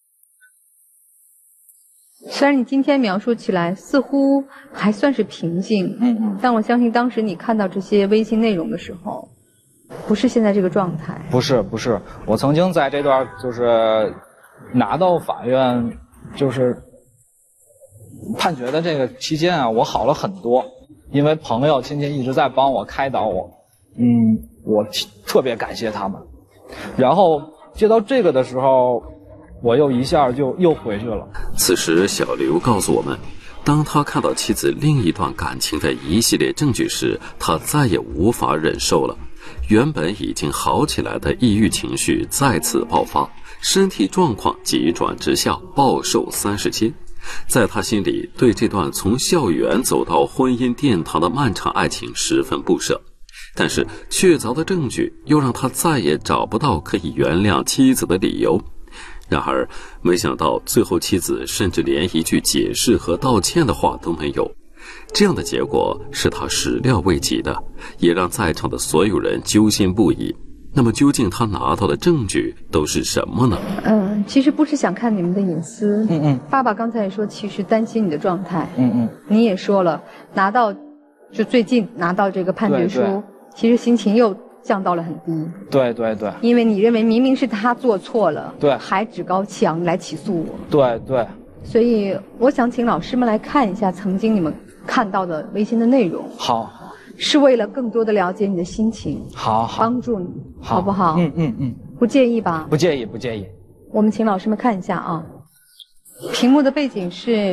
虽然你今天描述起来似乎还算是平静， 嗯嗯， 但我相信当时你看到这些微信内容的时候，不是现在这个状态。 不是不是，我曾经在这段就是拿到法院就是判决的这个期间啊，我好了很多，因为朋友亲戚一直在帮我开导我，嗯，我特别感谢他们。然后接到这个的时候。我又一下就又回去了。 此时，小刘告诉我们，当他看到妻子另一段感情的一系列证据时，他再也无法忍受了。原本已经好起来的抑郁情绪再次爆发，身体状况急转直下，暴瘦三十斤。在他心里，对这段从校园走到婚姻殿堂的漫长爱情十分不舍，但是确凿的证据又让他再也找不到可以原谅妻子的理由。然而，没想到最后妻子甚至连一句解释和道歉的话都没有。这样的结果是他始料未及的，也让在场的所有人揪心不已。那么究竟他拿到的证据都是什么呢？ 嗯，其实不是想看你们的隐私。 嗯嗯。 爸爸刚才也说，其实担心你的状态。 嗯嗯。 你也说了，拿到就最近拿到这个判决书，其实心情又降到了很低。 对对对。 因为你认为明明是他做错了， 对， 还趾高气扬来起诉我。 对对。 所以我想请老师们来看一下曾经你们看到的微信的内容。 好。 是为了更多的了解你的心情。 好好。 帮助你，好, 好不好？ 嗯嗯嗯。 不介意吧？ 不介意不介意。 我们请老师们看一下啊。屏幕的背景是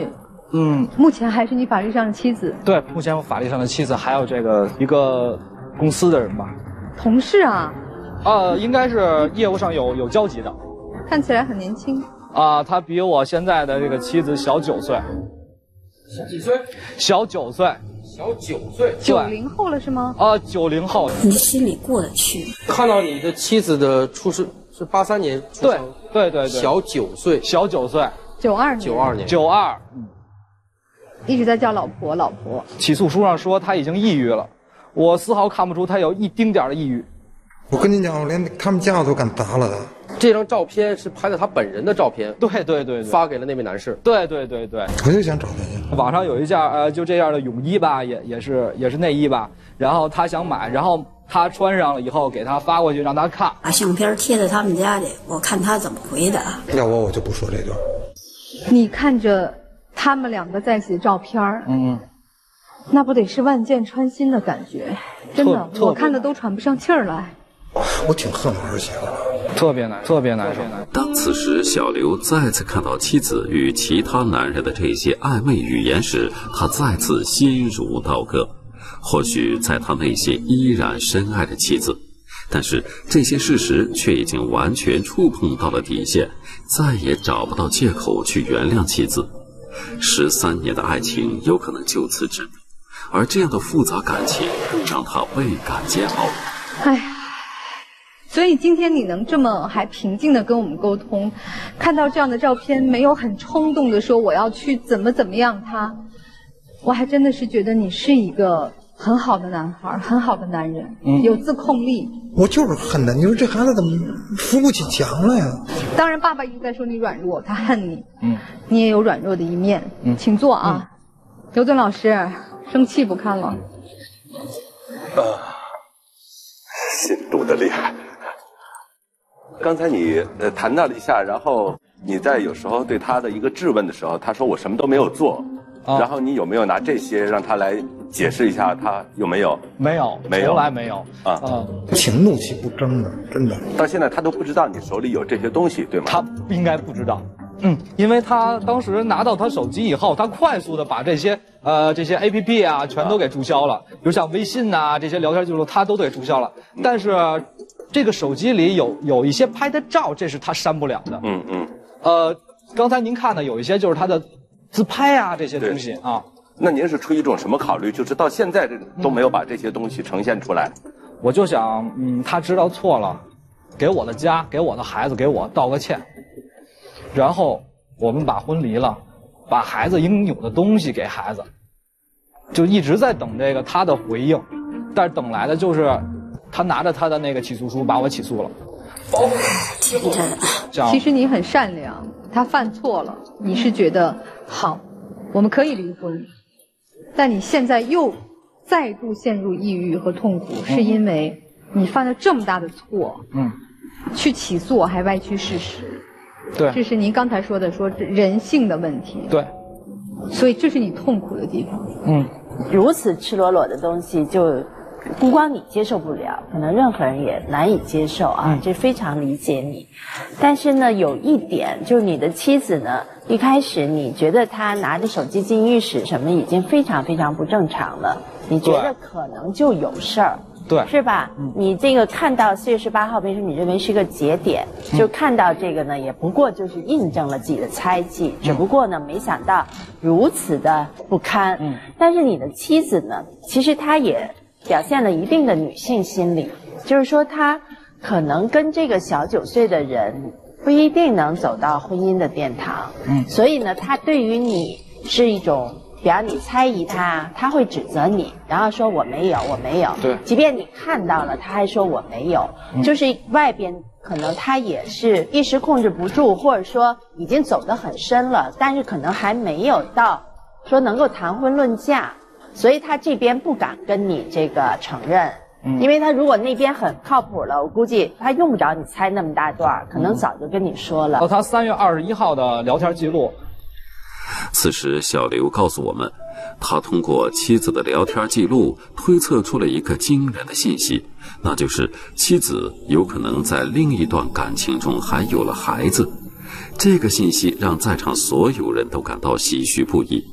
嗯， 目前还是你法律上的妻子。 对，目前我法律上的妻子，还有这个一个公司的人吧。 同事啊？ 呃，应该是业务上有有交集的。 看起来很年轻。 啊、呃，他比我现在的这个妻子小九岁。 小几岁？ 小九岁。 小九岁。 九零后了是吗？ 啊、呃，九零后。 你心里过得去？ 看到你的妻子的出生是八三年出生。 对对对对。 小九岁。 小九岁。 九二年。 九二年。 九二。嗯。 一直在叫老婆老婆。 起诉书上说他已经抑郁了，我丝毫看不出他有一丁点的抑郁。 我跟你讲，我连他们家我都敢砸了他。 这张照片是拍的他本人的照片， 对对对对， 发给了那位男士。 对对对对， 我就想找他去。 网上有一件呃就这样的泳衣吧，也也是也是内衣吧，然后他想买，然后他穿上了以后给他发过去让他看， 把相片贴在他们家里，我看他怎么回的。 要我我就不说这段。 你看着他们两个在一起的照片，嗯，那不得是万箭穿心的感觉？真的，我看的都喘不上气儿来。 我挺恨我儿媳妇的， 特别难，特别难受。 当此时小刘再次看到妻子与其他男人的这些暧昧语言时，他再次心如刀割。或许在他内心依然深爱着妻子，但是这些事实却已经完全触碰到了底线，再也找不到借口去原谅妻子。十三年的爱情有可能就此止步，而这样的复杂感情更让他倍感煎熬。 哎。所以今天你能这么还平静的跟我们沟通，看到这样的照片，没有很冲动的说我要去怎么怎么样他，我还真的是觉得你是一个很好的男孩，很好的男人，嗯、有自控力。 我就是恨他，你说这孩子怎么扶不起墙了呀？ 当然，爸爸一直在说你软弱，他恨你，嗯，你也有软弱的一面。嗯，请坐啊，嗯、刘顿老师，生气不堪了。 啊，心堵得厉害。刚才你呃谈到了一下，然后你在有时候对他的一个质问的时候，他说我什么都没有做，啊、然后你有没有拿这些让他来解释一下，他有没有？ 没有， 没有， 从来没有啊， 嗯， 挺怒气不争的，真的。 到现在他都不知道你手里有这些东西，对吗？ 他应该不知道。嗯，因为他当时拿到他手机以后，他快速的把这些呃这些 A P P 啊全都给注销了，比如像微信呐、啊、这些聊天记录，他都给注销了。但是这个手机里有有一些拍的照，这是他删不了的。 嗯嗯。 呃，刚才您看的有一些就是他的自拍啊这些东西啊。 那您是出于一种什么考虑？就是到现在这都没有把这些东西呈现出来。 我就想，嗯，他知道错了，给我的家，给我的孩子，给我道个歉。然后我们把婚离了，把孩子应有的东西给孩子，就一直在等这个他的回应，但是等来的就是他拿着他的那个起诉书把我起诉了。 听着， 其实你很善良，他犯错了，你是觉得好，我们可以离婚，但你现在又再度陷入抑郁和痛苦，是因为你犯了这么大的错，嗯，去起诉我还歪曲事实。 对， 这是您刚才说的，说人性的问题。 对， 所以这是你痛苦的地方。 嗯，如此赤裸裸的东西，就不光你接受不了，可能任何人也难以接受啊。嗯、这非常理解你，但是呢，有一点就是你的妻子呢，一开始你觉得她拿着手机进浴室什么已经非常非常不正常了，你觉得可能就有事儿。 对， 是吧？嗯、你这个看到四月十八号，为什么你认为是个节点？嗯、就看到这个呢，也不过就是印证了自己的猜忌，嗯、只不过呢，没想到如此的不堪。嗯，但是你的妻子呢，其实她也表现了一定的女性心理，就是说她可能跟这个小九岁的人不一定能走到婚姻的殿堂。嗯，所以呢，她对于你是一种。比方你猜疑他，他会指责你，然后说我没有，我没有。 对， 即便你看到了，他还说我没有。嗯、就是外边可能他也是一时控制不住，或者说已经走得很深了，但是可能还没有到说能够谈婚论嫁，所以他这边不敢跟你这个承认。嗯、因为他如果那边很靠谱了，我估计他用不着你猜那么大段，可能早就跟你说了。 到他三月二十一号的聊天记录。 此时小刘告诉我们，他通过妻子的聊天记录推测出了一个惊人的信息，那就是妻子有可能在另一段感情中还有了孩子。这个信息让在场所有人都感到唏嘘不已。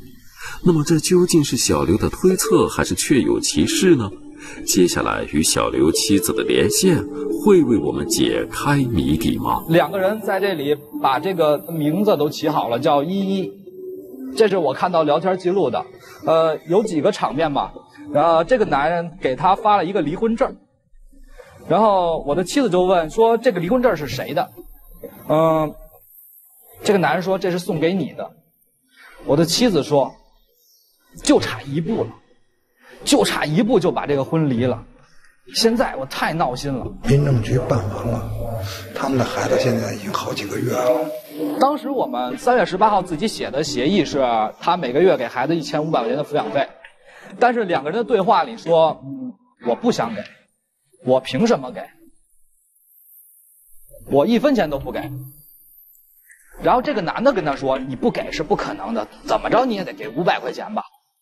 那么这究竟是小刘的推测，还是确有其事呢？接下来与小刘妻子的连线会为我们解开谜底吗？ 两个人在这里把这个名字都起好了，叫依依，这是我看到聊天记录的。呃，有几个场面吧。然后这个男人给他发了一个离婚证，然后我的妻子就问说：“这个离婚证是谁的？”嗯、呃，这个男人说：“这是送给你的。”我的妻子说：“就差一步了。”就差一步就把这个婚离了，现在我太闹心了。 民政局办完了，他们的孩子现在已经好几个月了。 当时我们三月十八号自己写的协议是，他每个月给孩子一千五百块钱的抚养费，但是两个人的对话里说，嗯，我不想给，我凭什么给？我一分钱都不给。然后这个男的跟他说，你不给是不可能的，怎么着你也得给五百块钱吧。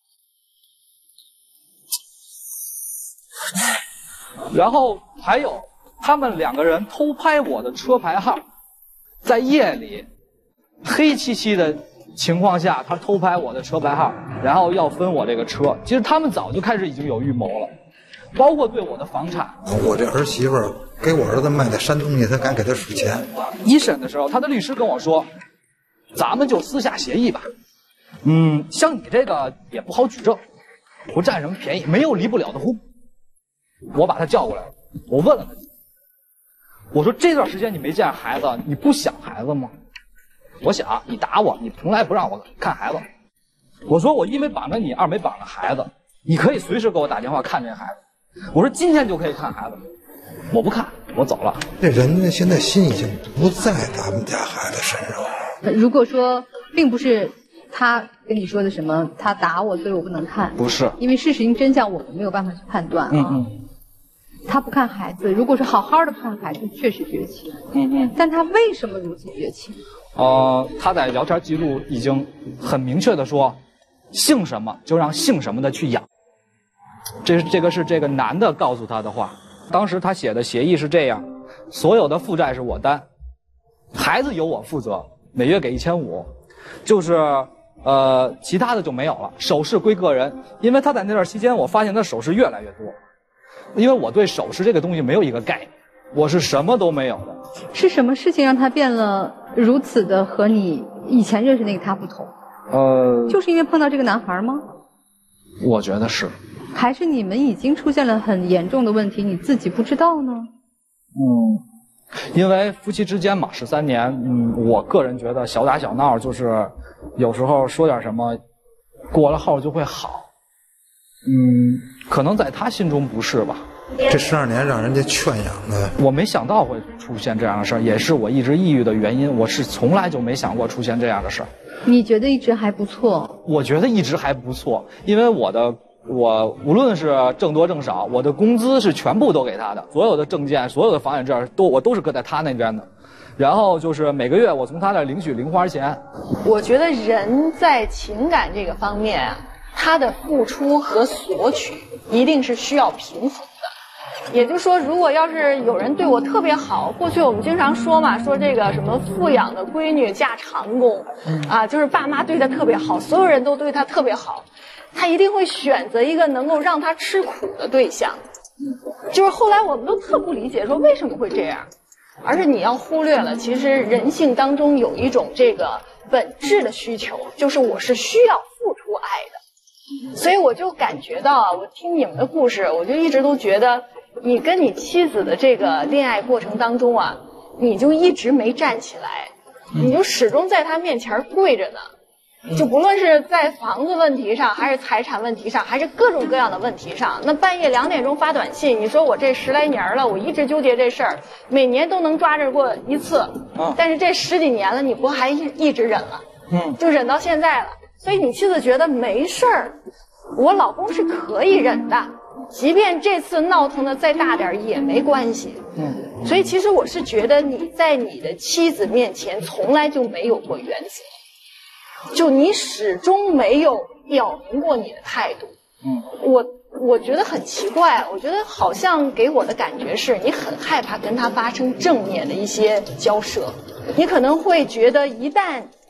然后还有，他们两个人偷拍我的车牌号，在夜里黑漆漆的情况下，他偷拍我的车牌号，然后要分我这个车。其实他们早就开始已经有预谋了，包括对我的房产。 我这儿媳妇儿给我儿子卖的山东西，他敢给他数钱。 一审的时候，他的律师跟我说，咱们就私下协议吧。嗯，像你这个也不好举证，不占什么便宜，没有离不了的婚。我把他叫过来，我问了他，我说这段时间你没见孩子，你不想孩子吗？我想，你打我，你从来不让我看孩子。我说我一没绑着你，二没绑着孩子，你可以随时给我打电话看这孩子。我说今天就可以看孩子，我不看，我走了。 这人呢，现在心已经不在咱们家孩子身上了。 如果说并不是他跟你说的什么，他打我，所以我不能看， 不是， 因为事实真相我们没有办法去判断。 嗯嗯。 他不看孩子，如果是好好的不看孩子，确实绝情。 嗯嗯。 但他为什么如此绝情？ 呃，他在聊天记录已经很明确的说，姓什么就让姓什么的去养。这是这个是这个男的告诉他的话。当时他写的协议是这样：所有的负债是我担，孩子由我负责，每月给一千五，就是呃其他的就没有了，首饰归个人。因为他在那段期间，我发现他首饰越来越多。因为我对首饰这个东西没有一个概念，我是什么都没有的。 是什么事情让他变了如此的和你以前认识那个他不同？ 呃， 就是因为碰到这个男孩吗？ 我觉得是。 还是你们已经出现了很严重的问题，你自己不知道呢？ 嗯，因为夫妻之间嘛，十三年，嗯，我个人觉得小打小闹就是有时候说点什么，过了后就会好。嗯，可能在他心中不是吧。 这十二年让人家劝养的， 我没想到会出现这样的事儿，也是我一直抑郁的原因。我是从来就没想过出现这样的事儿。 你觉得一直还不错？ 我觉得一直还不错，因为我的我无论是挣多挣少，我的工资是全部都给他的，所有的证件、所有的房产证都我都是搁在他那边的。然后就是每个月我从他那领取零花钱。 我觉得人在情感这个方面啊，他的付出和索取一定是需要平衡的。也就是说，如果要是有人对我特别好，过去我们经常说嘛，说这个什么富养的闺女嫁长工，啊，就是爸妈对她特别好，所有人都对她特别好，她一定会选择一个能够让她吃苦的对象。就是后来我们都特不理解，说为什么会这样，而是你要忽略了，其实人性当中有一种这个本质的需求，就是我是需要付出爱的。所以我就感觉到啊，我听你们的故事，我就一直都觉得你跟你妻子的这个恋爱过程当中啊，你就一直没站起来，你就始终在他面前跪着呢。就不论是在房子问题上，还是财产问题上，还是各种各样的问题上，那半夜两点钟发短信，你说我这十来年了，我一直纠结这事儿，每年都能抓着过一次，但是这十几年了，你不还一直忍了，嗯，就忍到现在了。所以你妻子觉得没事儿，我老公是可以忍的，即便这次闹腾的再大点也没关系。嗯，所以其实我是觉得你在你的妻子面前从来就没有过原则，就你始终没有表明过你的态度。嗯，我我觉得很奇怪，我觉得好像给我的感觉是你很害怕跟他发生正面的一些交涉，你可能会觉得一旦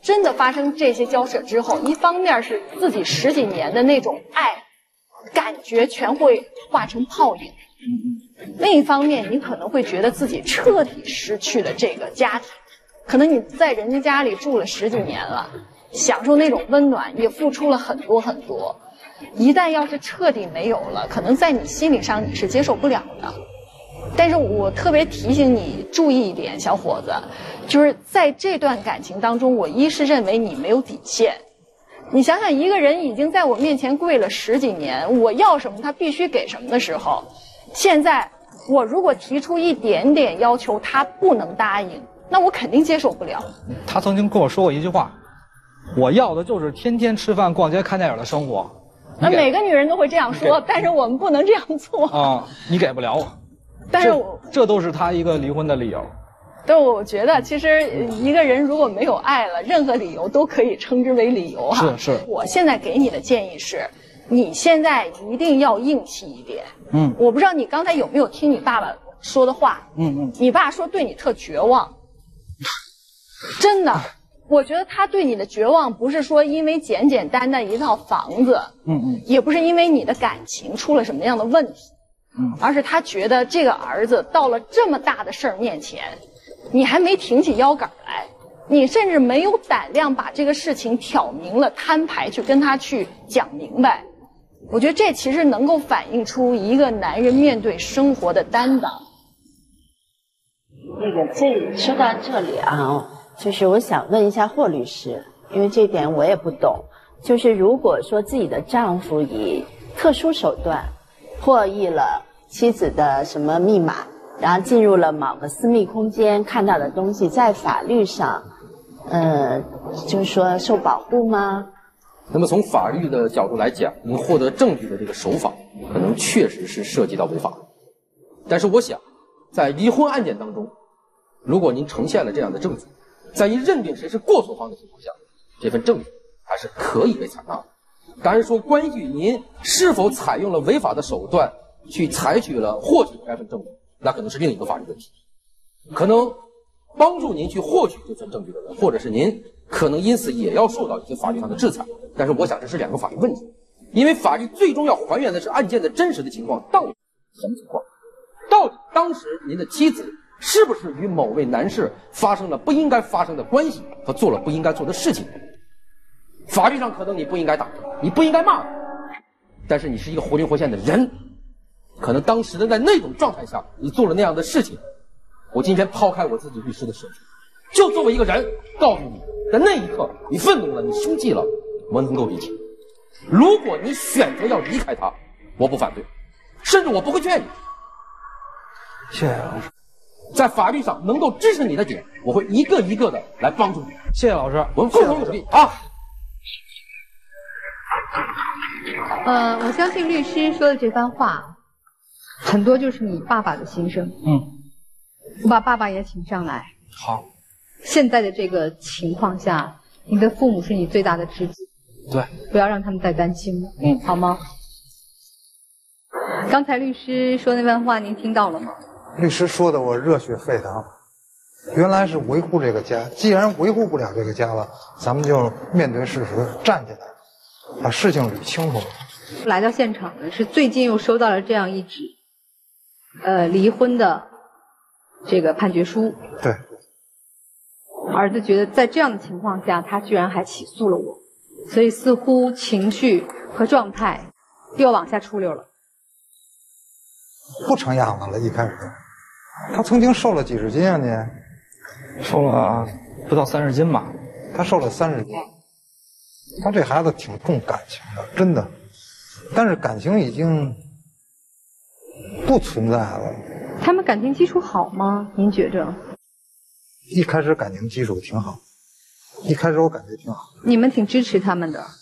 真的发生这些交涉之后，一方面是自己十几年的那种爱、感觉全会化成泡影；另一方面，你可能会觉得自己彻底失去了这个家庭。可能你在人家家里住了十几年了，享受那种温暖，也付出了很多很多。一旦要是彻底没有了，可能在你心理上你是接受不了的。但是我特别提醒你注意一点，小伙子，就是在这段感情当中，我一是认为你没有底线。你想想，一个人已经在我面前跪了十几年，我要什么他必须给什么的时候，现在我如果提出一点点要求他不能答应，那我肯定接受不了。 他曾经跟我说过一句话，我要的就是天天吃饭、逛街、看电影的生活。 那每个女人都会这样说，但是我们不能这样做啊！你给不了我， 但是我这, 这都是他一个离婚的理由。 但我觉得，其实一个人如果没有爱了，任何理由都可以称之为理由哈。 是是。 我现在给你的建议是，你现在一定要硬气一点。 嗯。 我不知道你刚才有没有听你爸爸说的话。 嗯嗯。 你爸说对你特绝望，真的。我觉得他对你的绝望不是说因为简简单单一套房子， 嗯嗯， 也不是因为你的感情出了什么样的问题， 嗯， 而是他觉得这个儿子到了这么大的事儿面前，你还没挺起腰杆来，你甚至没有胆量把这个事情挑明了摊牌去跟他去讲明白。我觉得这其实能够反映出一个男人面对生活的担当。 那个，这说到这里啊。就是我想问一下霍律师，因为这点我也不懂。就是如果说自己的丈夫以特殊手段破译了妻子的什么密码，然后进入了某个私密空间看到的东西，在法律上，呃，就是说受保护吗？ 那么从法律的角度来讲，您获得证据的这个手法，可能确实是涉及到违法。但是我想，在离婚案件当中，如果您呈现了这样的证据，在于认定谁是过错方的情况下，这份证据还是可以被采纳的。当然说，关于您是否采用了违法的手段去采取了获取该份证据，那可能是另一个法律问题。可能帮助您去获取这份证据的人，或者是您，可能因此也要受到一些法律上的制裁。但是我想这是两个法律问题，因为法律最终要还原的是案件的真实的情况，到底什么情况？到底当时您的妻子是不是与某位男士发生了不应该发生的关系和做了不应该做的事情？法律上可能你不应该打他，你不应该骂他，但是你是一个活灵活现的人，可能当时的在那种状态下你做了那样的事情。我今天抛开我自己律师的身份，就作为一个人告诉你，在那一刻你愤怒了，你生气了，我能够理解。如果你选择要离开他，我不反对，甚至我不会劝你。 谢谢老师。 在法律上能够支持你的点，我会一个一个的来帮助你。 谢谢老师， 我们共同努力啊！ 呃，我相信律师说的这番话，很多就是你爸爸的心声。 嗯， 我把爸爸也请上来。 好。 现在的这个情况下，你的父母是你最大的知己。 对。 不要让他们再担心了。 嗯， 好吗？刚才律师说那番话，您听到了吗？ 律师说的我热血沸腾，原来是维护这个家，既然维护不了这个家了，咱们就面对事实，站起来，把事情捋清楚。 来到现场的是最近又收到了这样一纸，呃，离婚的这个判决书。 对。 儿子觉得在这样的情况下，他居然还起诉了我，所以似乎情绪和状态又要往下出溜了。 不成样子了，一开始。他曾经瘦了几十斤啊？你瘦了不到三十斤吧？ 他瘦了三十斤。他这孩子挺重感情的，真的。但是感情已经不存在了。 他们感情基础好吗？您觉着？ 一开始感情基础挺好，一开始我感觉挺好。 你们挺支持他们的。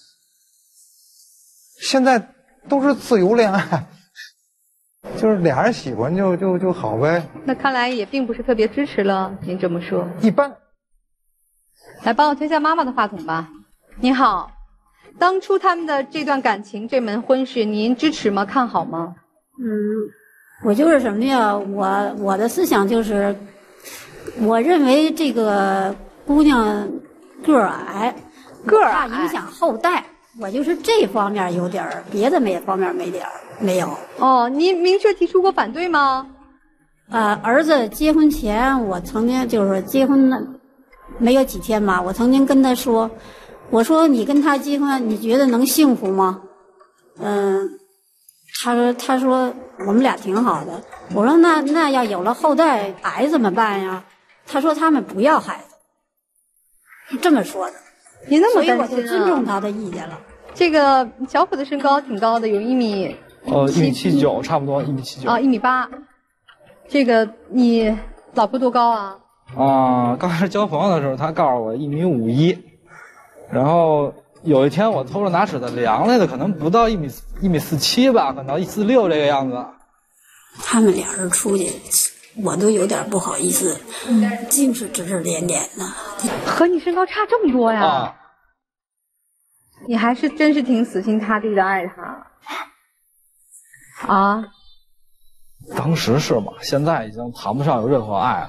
现在都是自由恋爱。就是俩人喜欢就就就好呗。 那看来也并不是特别支持了，您这么说。 一般。 来，帮我推下妈妈的话筒吧。您好，当初他们的这段感情，这门婚事，您支持吗？看好吗？ 嗯，我就是什么呀？我我的思想就是，我认为这个姑娘个儿矮， 个儿矮影响后代。我就是这方面有点儿，别的没方面没点儿没有。 哦，你明确提出过反对吗？ 呃，儿子结婚前，我曾经就是结婚那没有几天吧，我曾经跟他说，我说你跟他结婚，你觉得能幸福吗？嗯，他说他说我们俩挺好的。我说那那要有了后代，孩子怎么办呀？他说他们不要孩子，是这么说的。 你那么担心啊？ 所以我就尊重他的意见了。 这个小虎的身高挺高的，有一米， 呃，一米七九，差不多一米七九。 啊，一米八。这个你老婆多高啊？ 啊，刚开始交朋友的时候，她告诉我一米五一，然后有一天我偷着拿尺子量来的，可能不到一米一米四七吧，可能一四六这个样子。 他们俩人出去，我都有点不好意思，净是指指点点的。 和你身高差这么多呀？ 啊， 你还是真是挺死心塌地的爱他啊。 当时是吧？现在已经谈不上有任何爱了。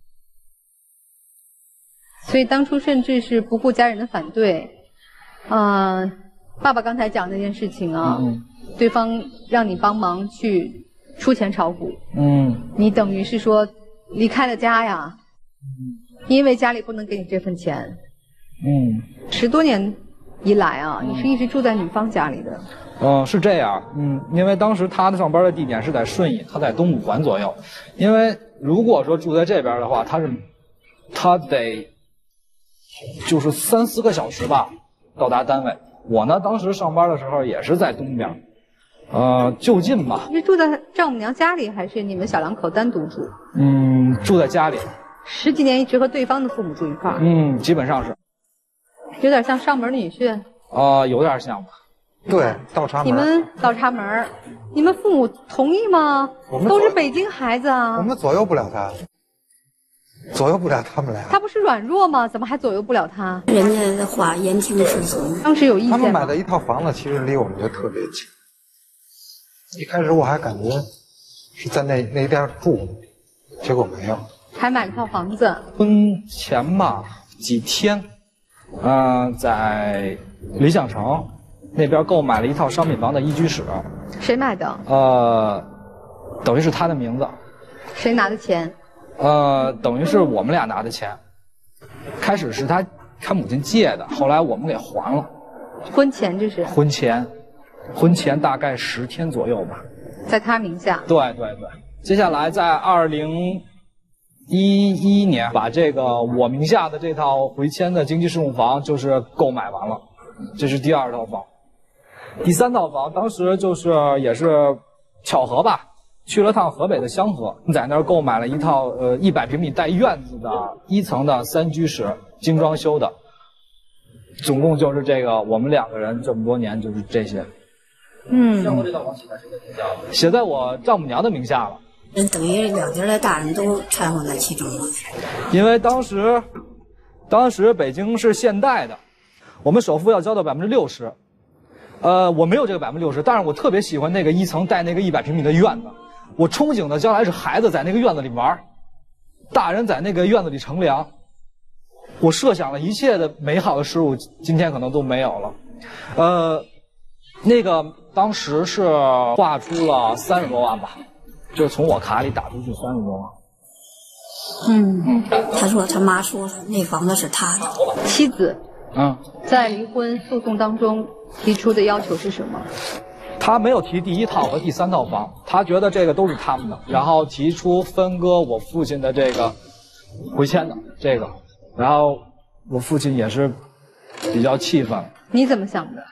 所以当初甚至是不顾家人的反对，嗯、呃，爸爸刚才讲那件事情啊，嗯、对方让你帮忙去出钱炒股， 嗯， 你等于是说离开了家呀，嗯，因为家里不能给你这份钱， 嗯， 十多年以来啊，你是一直住在女方家里的。 嗯，是这样，嗯，因为当时他的上班的地点是在顺义，他在东五环左右。因为如果说住在这边的话，他是他得就是三四个小时吧到达单位。我呢，当时上班的时候也是在东边，呃，就近吧。 你是住在丈母娘家里，还是你们小两口单独住？ 嗯，住在家里。 十几年一直和对方的父母住一块儿。 嗯，基本上是。 有点像上门女婿。 啊、呃，有点像吧。 对，倒插门。 你们倒插门，你们父母同意吗？都是北京孩子啊。 我们左右不了他，左右不了他们俩。 他不是软弱吗？怎么还左右不了他？ 人家的话言听计从。 当时有意见吗？ 他们买的一套房子，其实离我们就特别近。一开始我还感觉是在那那边住，结果没有。 还买了套房子。 婚前吧几天，嗯、呃，在理想城那边购买了一套商品房的一居室。 谁买的？ 呃，等于是他的名字。 谁拿的钱？ 呃，等于是我们俩拿的钱。开始是他他母亲借的，后来我们给还了。 婚前这是？ 婚前，婚前大概十天左右吧。 在他名下。 对对对。接下来在二零一一年，把这个我名下的这套回迁的经济适用房就是购买完了，这是第二套房。第三套房当时就是也是巧合吧，去了趟河北的香河，在那儿购买了一套呃一百平米带院子的一层的三居室，精装修的。总共就是这个，我们两个人这么多年就是这些。 嗯。 香河这套房写在谁的名下了？写在我丈母娘的名下了。 那等于两家的大人都掺和在其中了。 因为当时，当时北京是现代的，我们首付要交到百分之六十。呃，我没有这个百分之六十，但是我特别喜欢那个一层带那个一百平米的院子，我憧憬的将来是孩子在那个院子里玩，大人在那个院子里乘凉。我设想了一切的美好的事物，今天可能都没有了。呃，那个当时是划出了三十多万吧，就是从我卡里打出去三十多万。 嗯，他说他妈说了，那房子是他的。 妻子。 嗯， 在离婚诉讼当中提出的要求是什么？ 他没有提第一套和第三套房，他觉得这个都是他们的，然后提出分割我父亲的这个回迁的这个，然后我父亲也是比较气愤。 你怎么想的？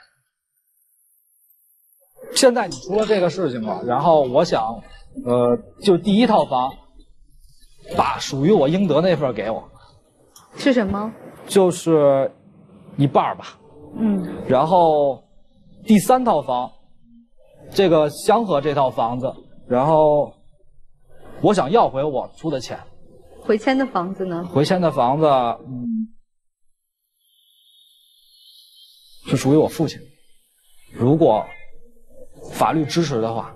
现在你出了这个事情了，然后我想，呃，就第一套房，把属于我应得那份给我。 是什么？ 就是一半吧。 嗯。 然后第三套房，这个香河这套房子，然后我想要回我出的钱。 回迁的房子呢？ 回迁的房子，嗯，是属于我父亲。如果法律支持的话。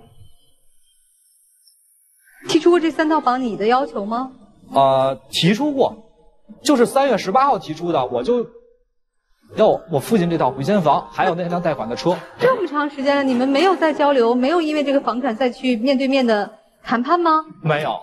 提出过这三套房你的要求吗？ 呃，提出过，就是三月十八号提出的，我就要我父亲这套回迁房，还有那辆贷款的车。 这么长时间了，你们没有再交流，没有因为这个房产再去面对面的谈判吗？ 没有。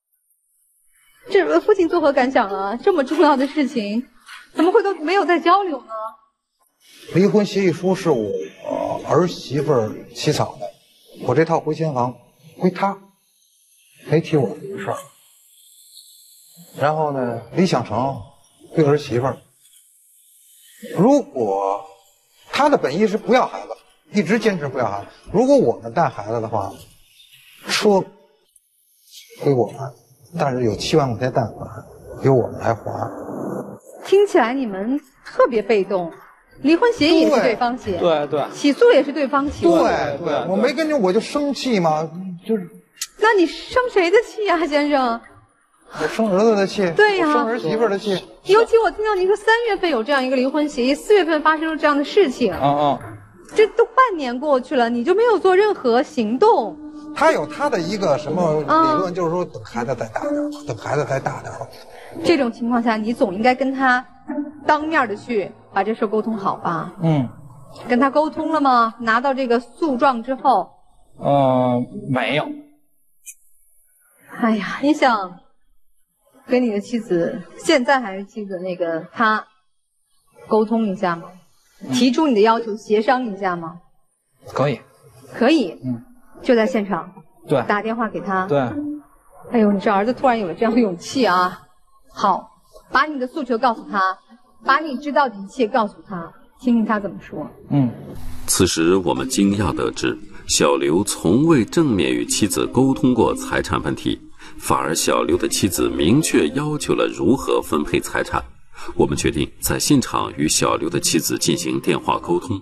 这父亲作何感想啊？这么重要的事情，怎么会都没有再交流呢？ 离婚协议书是我儿媳妇儿起草的，我这套回迁房归她，没提我的事儿。然后呢，理想城归儿媳妇儿。如果她的本意是不要孩子，一直坚持不要孩子。如果我们带孩子的话，车归我们，但是有七万块钱贷款由我们来还。 听起来你们特别被动。离婚协议也是对方写， 对对， 起诉也是对方起， 对对，我没跟着我就生气嘛，就是。 那你生谁的气呀，先生？ 我生儿子的气， 对呀， 生儿媳妇的气。 尤其我听到您说三月份有这样一个离婚协议，四月份发生了这样的事情， 啊啊， 这都半年过去了，你就没有做任何行动。 他有他的一个什么理论，就是说等孩子再大点，等孩子再大点。 这种情况下，你总应该跟他当面的去把这事沟通好吧？ 嗯， 跟他沟通了吗？拿到这个诉状之后， 呃，没有。 哎呀，你想跟你的妻子，现在还是妻子那个他沟通一下吗？嗯、提出你的要求，协商一下吗？ 可以， 可以， 嗯， 就在现场， 对， 打电话给他， 对。 哎呦，你这儿子突然有了这样的勇气啊！好，把你的诉求告诉他，把你知道的一切告诉他，听听他怎么说。 嗯。 此时我们惊讶得知，小刘从未正面与妻子沟通过财产问题，反而小刘的妻子明确要求了如何分配财产。我们决定在现场与小刘的妻子进行电话沟通。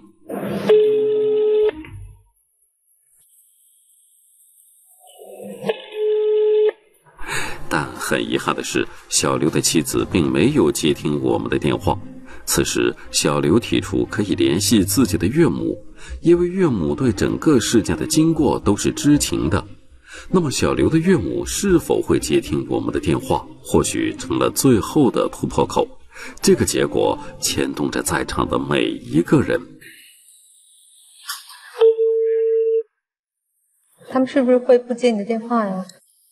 但很遗憾的是，小刘的妻子并没有接听我们的电话。此时，小刘提出可以联系自己的岳母，因为岳母对整个事件的经过都是知情的。那么，小刘的岳母是否会接听我们的电话，或许成了最后的突破口。这个结果牵动着在场的每一个人。 他们是不是会不接你的电话呀？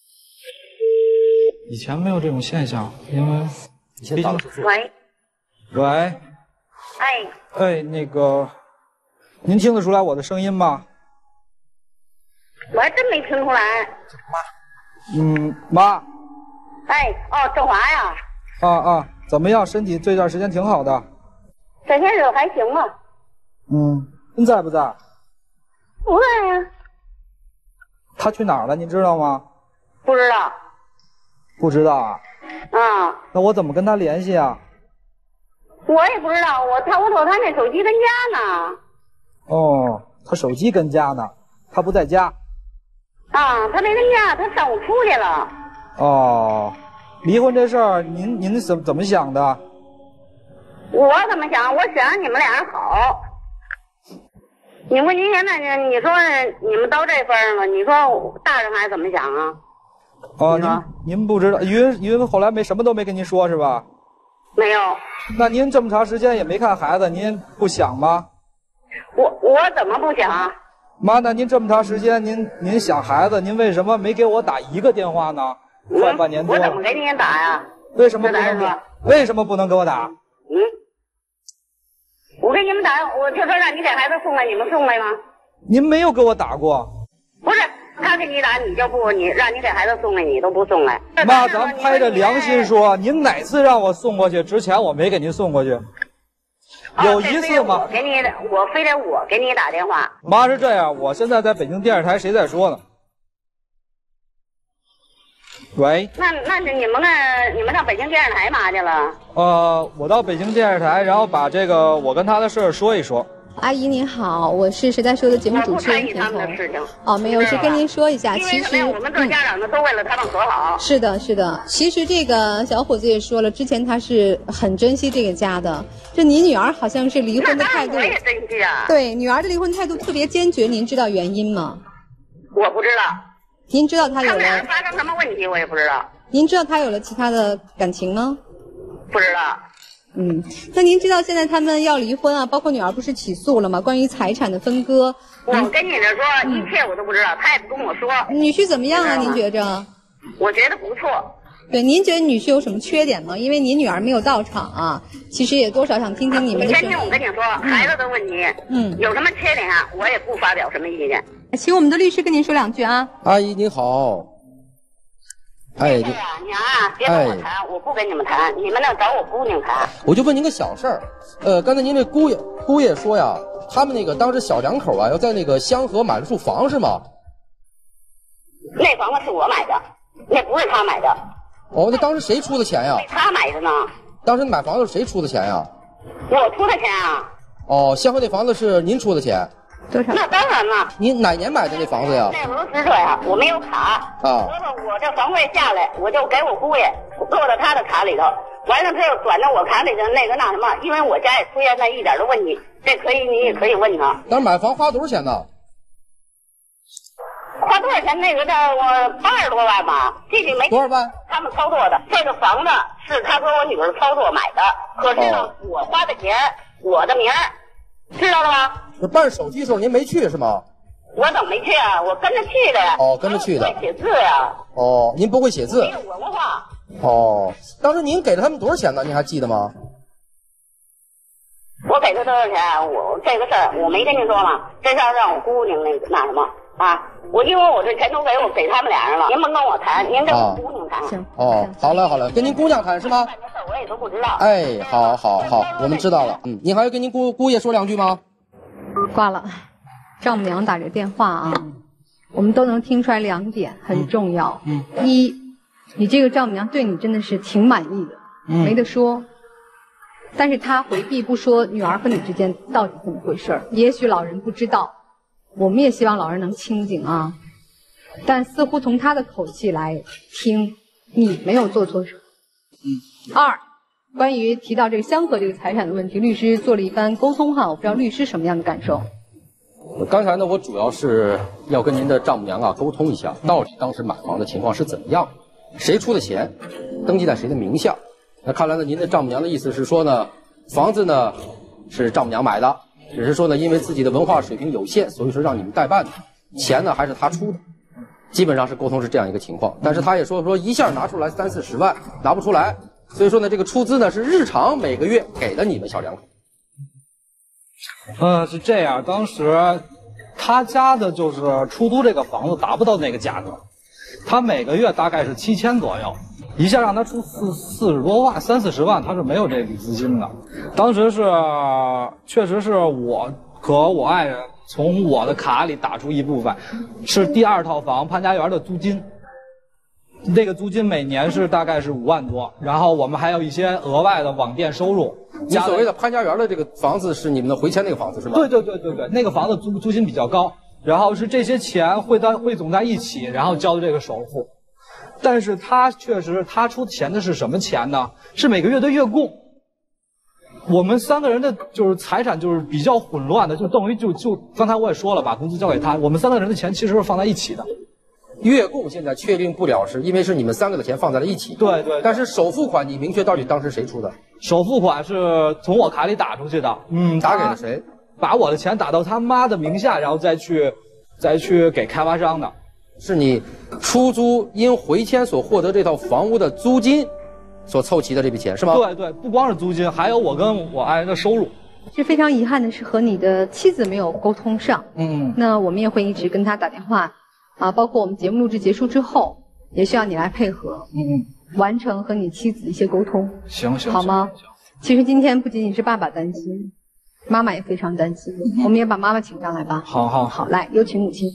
以前没有这种现象，因为以前打喂喂， 哎哎，那个，您听得出来我的声音吗？ 我还真没听出来。 嗯，妈。 哎，哦，郑华呀。 啊啊，怎么样？身体这段时间挺好的。 这些日子还行吧。 嗯，您在不在？ 不在呀。 他去哪儿了？您知道吗？ 不知道。 不知道啊？ 啊。 那我怎么跟他联系啊？ 我也不知道，我他我瞅他那手机跟家呢。 哦，他手机跟家呢，他不在家。 啊，他没跟家，他上午出去了。 哦，离婚这事儿，您您怎怎么想的？ 我怎么想？我想你们俩人好。你说您现在呢？你说你们到这份了，你说大人还怎么想啊？ 哦，您您不知道，云云后来没什么都没跟您说是吧？ 没有。 那您这么长时间也没看孩子，您不想吗？ 我我怎么不想？ 妈，那您这么长时间，您您想孩子，您为什么没给我打一个电话呢？ 嗯、 快半年多。 我怎么给你打呀？ 为什么不能给？为什么不能给我打？ 嗯。我给你们打，我就说让你给孩子送来，你们送来吗？ 您没有给我打过。 不是，他给你打，你就不你让你给孩子送来，你都不送来。 妈，咱拍着良心说，您哪次让我送过去？之前我没给您送过去。有一次吗？ 我给你，我非得我给你打电话。 妈是这样，我现在在北京电视台，谁在说呢？喂。 那那是你们呢？你们上北京电视台嘛去了？ 呃，我到北京电视台，然后把这个我跟他的事儿说一说。 阿姨您好，我是谁在说的节目主持人田彤。哦，没有，是跟您说一下，其实我们做家长的都为了他们和好。 是的，是的，其实这个小伙子也说了，之前他是很珍惜这个家的。这你女儿好像是离婚的态度， 我也珍惜啊。 对，女儿的离婚态度特别坚决，您知道原因吗？ 我不知道。 您知道他有了？ 他们俩发生什么问题，我也不知道。 您知道他有了其他的感情吗？ 不知道。 嗯，那您知道现在他们要离婚啊，包括女儿不是起诉了吗？关于财产的分割。 我跟你这说，嗯、一切我都不知道，他也不跟我说。 女婿怎么样啊？您觉着？ 我觉得不错。 对，您觉得女婿有什么缺点吗？因为您女儿没有到场啊，其实也多少想听听你们的。 你先听我跟你说，孩子的问题，嗯，有什么缺点啊，我也不发表什么意见。 请我们的律师跟您说两句啊。 阿姨您好。哎， 你你啊，别跟我谈，哎、我不跟你们谈，你们那找我姑娘谈。 我就问您个小事儿，呃，刚才您这姑爷姑爷说呀，他们那个当时小两口啊，要在那个香河买了处房是吗？ 那房子是我买的，那不是他买的。 哦，那当时谁出的钱呀？ 他买的呢。 当时买房子谁出的钱呀？ 我出的钱啊。 哦，香河那房子是您出的钱？ 多少？ 那当然了。 您哪年买的那房子呀？ 那时候是这样，我没有卡。啊。我说我这房费下来，我就给我姑爷落到他的卡里头，完了他又转到我卡里的那个那什么，因为我家也出现那一点的问题，这可以你也可以问他。 当时买房花多少钱呢？ 花多少钱？那个叫我八十多万吧，具体没。 多少万？ 他们操作的这个房子是他和我女儿操作买的，可是呢，哦、我花的钱，我的名儿，知道了吗？ 这办手续的时候您没去是吗？ 我怎么没去啊？我跟着去的呀。 哦，跟着去的。 我不会写字呀。 哦，您不会写字。 没有文化。 哦，当时您给了他们多少钱呢？您还记得吗？ 我给他多少钱？我这个事儿我没跟您说吗？这事儿让我姑娘那个那什么啊，我因为我这钱都给我给他们俩人了，您甭跟我谈，您跟我姑娘谈。 行。 哦，好嘞好嘞，跟您姑娘谈是吗？ 办这事儿我也都不知道。 哎，好好好，我们知道了。嗯，您还要跟您姑姑爷说两句吗？ 挂了，丈母娘打这电话啊，我们都能听出来两点很重要。嗯，嗯一，你这个丈母娘对你真的是挺满意的，嗯、没得说。但是她回避不说女儿和你之间到底怎么回事儿，也许老人不知道，我们也希望老人能清醒啊。但似乎从她的口气来听，你没有做错什么。嗯。二。关于提到这个香河这个财产的问题，律师做了一番沟通哈，我不知道律师什么样的感受。 刚才呢，我主要是要跟您的丈母娘啊沟通一下，到底当时买房的情况是怎么样，谁出的钱，登记在谁的名下。那看来呢，您的丈母娘的意思是说呢，房子呢是丈母娘买的，只是说呢，因为自己的文化水平有限，所以说让你们代办的，钱呢还是他出的，基本上是沟通是这样一个情况。但是他也说说一下拿出来三四十万，拿不出来。所以说呢，这个出资呢是日常每个月给的你们小两口。 嗯，是这样。当时他家的就是出租这个房子达不到那个价格，他每个月大概是七千左右，一下让他出四四十多万、三四十万，他是没有这笔资金的。当时是确实是我和我爱人从我的卡里打出一部分，是第二套房潘家园的租金。这个租金每年是大概是五万多，然后我们还有一些额外的网店收入。 你所谓的潘家园的这个房子是你们的回迁那个房子是吧？ 对对对对对，那个房子租租金比较高，然后是这些钱汇到汇总在一起，然后交的这个首付。但是他确实他出钱的是什么钱呢？是每个月的月供。我们三个人的就是财产就是比较混乱的，就等于就就刚才我也说了，把工资交给他，我们三个人的钱其实是放在一起的。 月供现在确定不了，是因为是你们三个的钱放在了一起。 对 对, 对。 但是首付款你明确到底当时谁出的？ 首付款是从我卡里打出去的。嗯， 打给了谁？ 把我的钱打到他妈的名下，然后再去，再去给开发商的。 是你出租因回迁所获得这套房屋的租金所凑齐的这笔钱是吗？ 对对，不光是租金，还有我跟我爱人的收入。 是非常遗憾的是和你的妻子没有沟通上。嗯。那我们也会一直跟他打电话。啊，包括我们节目录制结束之后，也需要你来配合，嗯，完成和你妻子一些沟通。 行行， 好吗？其实今天不仅仅是爸爸担心，妈妈也非常担心。我们也把妈妈请上来吧。 好好好，来，有请母亲。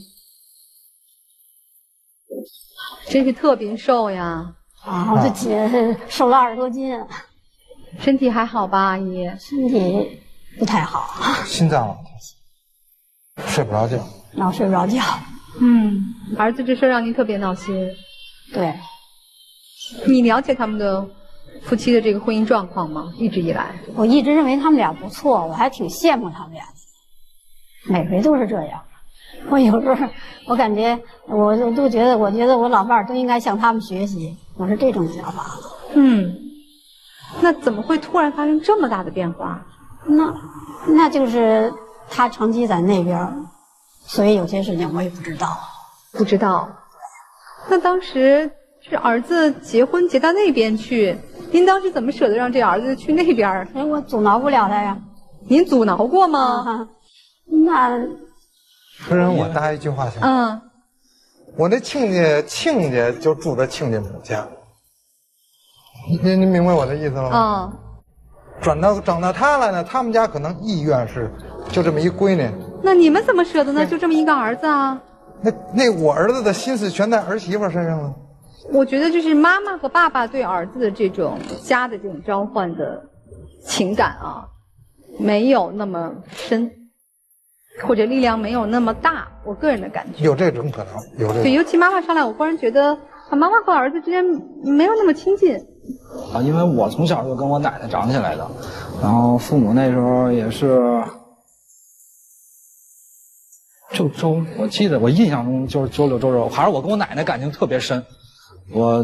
真是特别瘦呀！ 啊，我的姐瘦了二十多斤。 身体还好吧，阿姨？ 身体不太好。 心脏了，睡不着觉。 老睡不着觉。 嗯，儿子这事让您特别闹心。 对。 你了解他们的夫妻的这个婚姻状况吗？一直以来， 我一直认为他们俩不错，我还挺羡慕他们俩的。每回都是这样。我有时候我感觉，我都觉得，我觉得我老伴儿都应该向他们学习，我是这种想法。 嗯， 那怎么会突然发生这么大的变化？ 那那就是他长期在那边，所以有些事情我也不知道。 不知道。那当时是儿子结婚结到那边去，您当时怎么舍得让这儿子去那边？ 哎，我阻挠不了他呀。 您阻挠过吗？ 啊、那夫人，我搭一句话行吗？ 嗯。 我那亲家亲家就住在亲家母家，您您明白我的意思了吗？嗯。转到长到他了呢，他们家可能意愿是就这么一闺女。 那你们怎么舍得呢？就这么一个儿子啊？ 那那我儿子的心思全在儿媳妇身上了。 我觉得就是妈妈和爸爸对儿子的这种家的这种召唤的情感啊，没有那么深。或者力量没有那么大，我个人的感觉有这种可能，有这种。 对，尤其妈妈上来，我忽然觉得，啊，妈妈和儿子之间没有那么亲近。 啊，因为我从小就跟我奶奶长起来的，然后父母那时候也是，就周，我记得我印象中就是周六周日，还是我跟我奶奶感情特别深。我，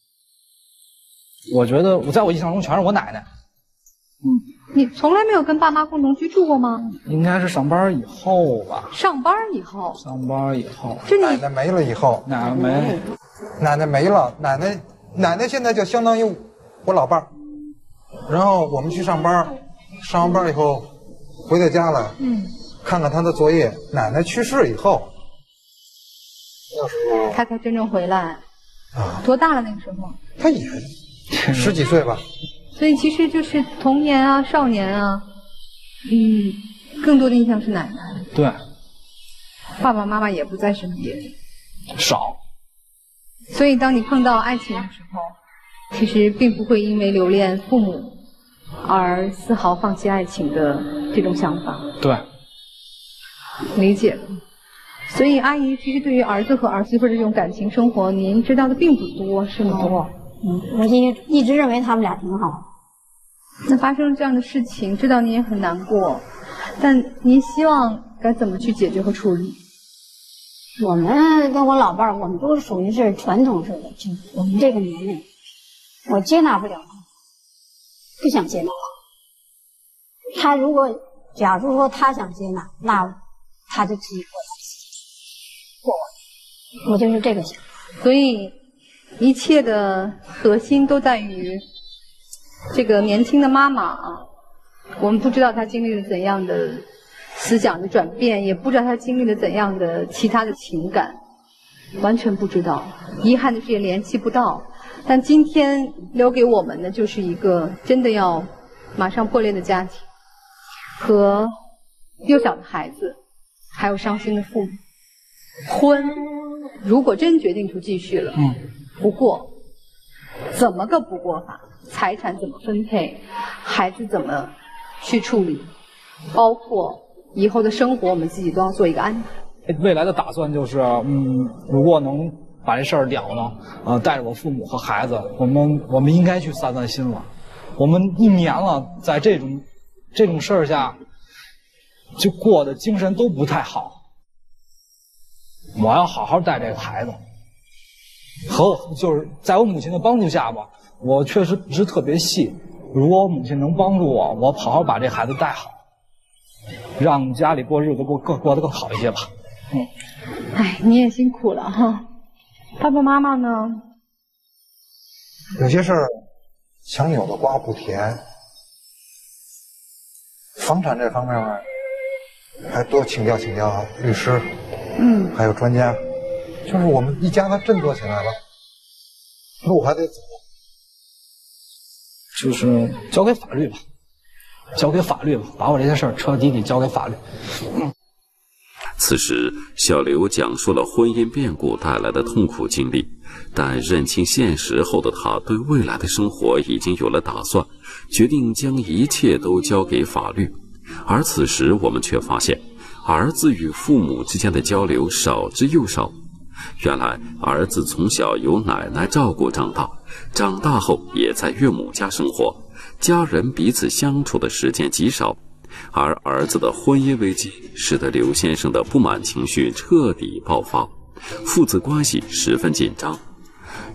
我觉得我在我印象中全是我奶奶。 嗯，你从来没有跟爸妈共同居住过吗？ 应该是上班以后吧。 上班以后。 上班以后。 就奶奶没了以后。 奶奶没。 奶奶没了，奶奶奶奶现在就相当于我老伴儿。然后我们去上班，上完班以后回到家了，嗯，看看他的作业。奶奶去世以后，那时候他才真正回来。啊。多大了那个时候？ 他也十几岁吧。 所以其实就是童年啊、少年啊，嗯，更多的印象是奶奶。 对。 爸爸妈妈也不在身边。 少。 所以当你碰到爱情的时候，其实并不会因为留恋父母而丝毫放弃爱情的这种想法。 对。 理解。所以阿姨其实对于儿子和儿媳妇的这种感情生活，您知道的并不多，是吗？ 不多。嗯，我一一直认为他们俩挺好。 那发生这样的事情，知道您也很难过，但您希望该怎么去解决和处理？ 我们跟我老伴儿，我们都属于是传统式的，就我们这个年龄，我接纳不了他，不想接纳他。他如果假如说他想接纳，那他就自己过他自己过我，我就是这个想法。 所以。一切的核心都在于这个年轻的妈妈啊，我们不知道她经历了怎样的思想的转变，也不知道她经历了怎样的其他的情感，完全不知道。遗憾的是也联系不到。但今天留给我们的就是一个真的要马上破裂的家庭，和幼小的孩子，还有伤心的父母。婚，如果真决定出继续了，嗯。不过，怎么个不过法？财产怎么分配？孩子怎么去处理？包括以后的生活，我们自己都要做一个安排。 未来的打算就是，嗯，如果能把这事儿了呢，呃，带着我父母和孩子，我们我们应该去散散心了。我们一年了，在这种这种事儿下，就过得精神都不太好。我要好好带这个孩子。和我就是在我母亲的帮助下吧，我确实不是特别细。如果我母亲能帮助我，我好好把这孩子带好，让家里过日子过更过得更好一些吧。嗯， 哎，你也辛苦了哈。爸爸妈妈呢？ 有些事儿强扭的瓜不甜，房产这方面还多请教请教律师，嗯，还有专家。就是我们一家子振作起来了，路还得走。 就是交给法律吧，交给法律吧，把我这些事儿彻底底交给法律。嗯。 此时，小刘讲述了婚姻变故带来的痛苦经历，但认清现实后的他，对未来的生活已经有了打算，决定将一切都交给法律。而此时，我们却发现，儿子与父母之间的交流少之又少。原来儿子从小由奶奶照顾长大，长大后也在岳母家生活，家人彼此相处的时间极少。而儿子的婚姻危机使得刘先生的不满情绪彻底爆发，父子关系十分紧张。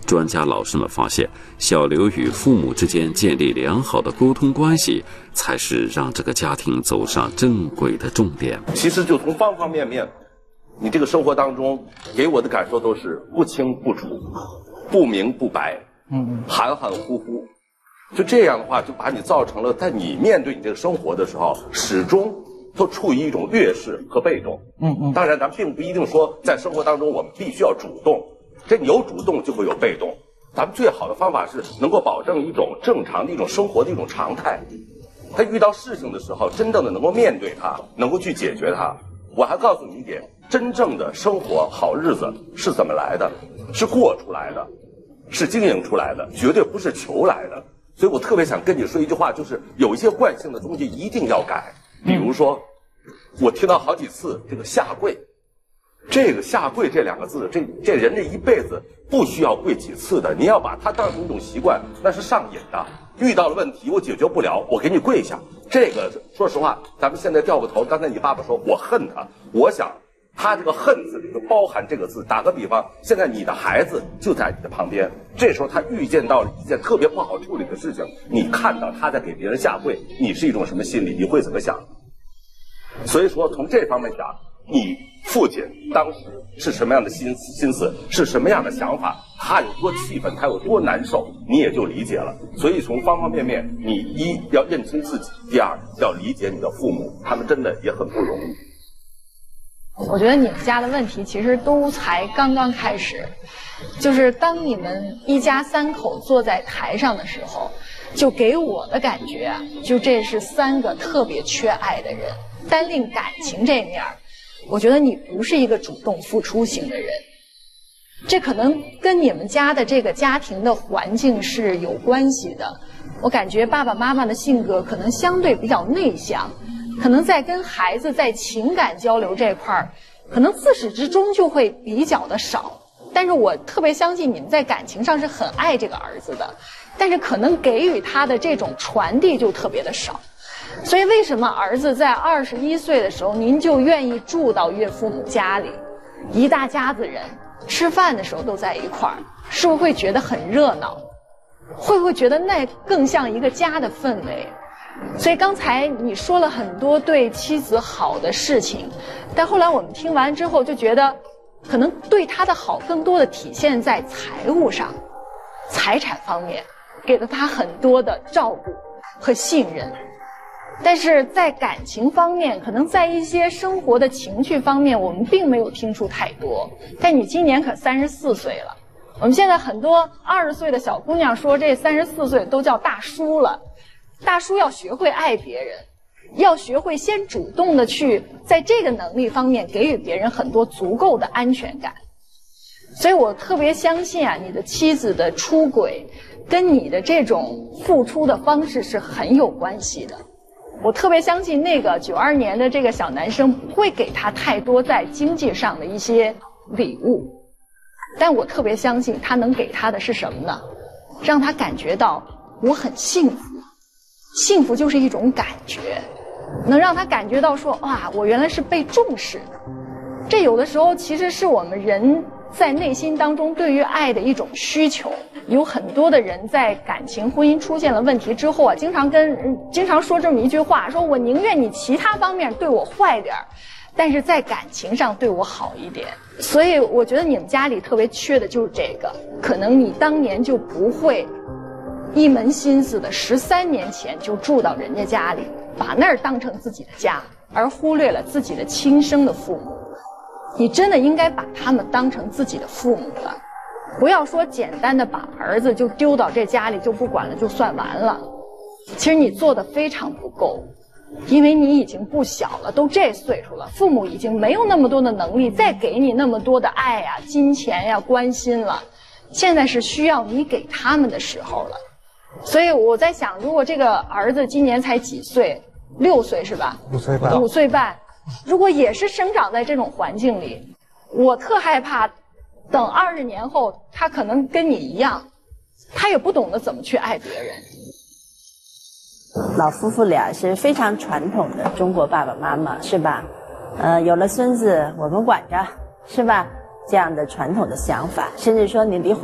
专家老师们发现，小刘与父母之间建立良好的沟通关系，才是让这个家庭走上正轨的重点。 其实就从方方面面，你这个生活当中给我的感受都是不清不楚、不明不白，嗯，含含糊糊。就这样的话，就把你造成了在你面对你这个生活的时候，始终都处于一种劣势和被动。嗯嗯。当然，咱并不一定说在生活当中我们必须要主动。这你有主动就会有被动，咱们最好的方法是能够保证一种正常的一种生活的一种常态。他遇到事情的时候，真正的能够面对它，能够去解决它。我还告诉你一点，真正的生活好日子是怎么来的？是过出来的，是经营出来的，绝对不是求来的。所以我特别想跟你说一句话，就是有一些惯性的东西一定要改。比如说，我听到好几次这个下跪。这个下跪这两个字，这这人这一辈子不需要跪几次的，你要把它当成一种习惯，那是上瘾的。遇到了问题我解决不了，我给你跪下。这个说实话，咱们现在掉个头，刚才你爸爸说我恨他，我想他这个恨字里头包含这个字。打个比方，现在你的孩子就在你的旁边，这时候他预见到了一件特别不好处理的事情，你看到他在给别人下跪，你是一种什么心理？你会怎么想？所以说从这方面讲，你父亲当时是什么样的心心思，是什么样的想法，他有多气愤，他有多难受，你也就理解了。所以从方方面面，你一要认清自己，第二要理解你的父母，他们真的也很不容易。 我觉得你们家的问题其实都才刚刚开始，就是当你们一家三口坐在台上的时候，就给我的感觉啊，就这是三个特别缺爱的人。单论感情这面，我觉得你不是一个主动付出型的人，这可能跟你们家的这个家庭的环境是有关系的。我感觉爸爸妈妈的性格可能相对比较内向，可能在跟孩子在情感交流这块儿，可能自始至终就会比较的少。但是我特别相信你们在感情上是很爱这个儿子的，但是可能给予他的这种传递就特别的少。所以为什么儿子在二十一岁的时候，您就愿意住到岳父母家里，一大家子人吃饭的时候都在一块儿，是不是会觉得很热闹？会不会觉得那更像一个家的氛围？所以刚才你说了很多对妻子好的事情，但后来我们听完之后就觉得，可能对他的好更多的体现在财务上，财产方面给了他很多的照顾和信任。但是在感情方面，可能在一些生活的情趣方面，我们并没有听出太多。但你今年可三十四岁了，我们现在很多二十岁的小姑娘说，这三十四岁都叫大叔了。大叔要学会爱别人，要学会先主动的去在这个能力方面给予别人很多足够的安全感。所以我特别相信啊，你的妻子的出轨跟你的这种付出的方式是很有关系的。我特别相信那个九二年的这个小男生不会给他太多在经济上的一些礼物，但我特别相信他能给他的是什么呢？让他感觉到我很幸福，幸福就是一种感觉，能让他感觉到说，哇，我原来是被重视的。这有的时候其实是我们人在内心当中对于爱的一种需求。有很多的人在感情婚姻出现了问题之后啊，经常跟经常说这么一句话，说我宁愿你其他方面对我坏点，但是在感情上对我好一点。所以我觉得你们家里特别缺的就是这个，可能你当年就不会一门心思的十三年前就住到人家家里，把那儿当成自己的家，而忽略了自己的亲生的父母。你真的应该把他们当成自己的父母了，不要说简单的把儿子就丢到这家里就不管了就算完了。其实你做的非常不够，因为你已经不小了，都这岁数了，父母已经没有那么多的能力再给你那么多的爱呀、金钱呀、关心了。现在是需要你给他们的时候了。所以我在想，如果这个儿子今年才几岁，六岁是吧？ 五岁半。 五岁半，如果也是生长在这种环境里，我特害怕，等二十年后，他可能跟你一样，他也不懂得怎么去爱别人。 老夫妇俩是非常传统的中国爸爸妈妈，是吧？呃，有了孙子我们管着，是吧？这样的传统的想法，甚至说你离婚吧，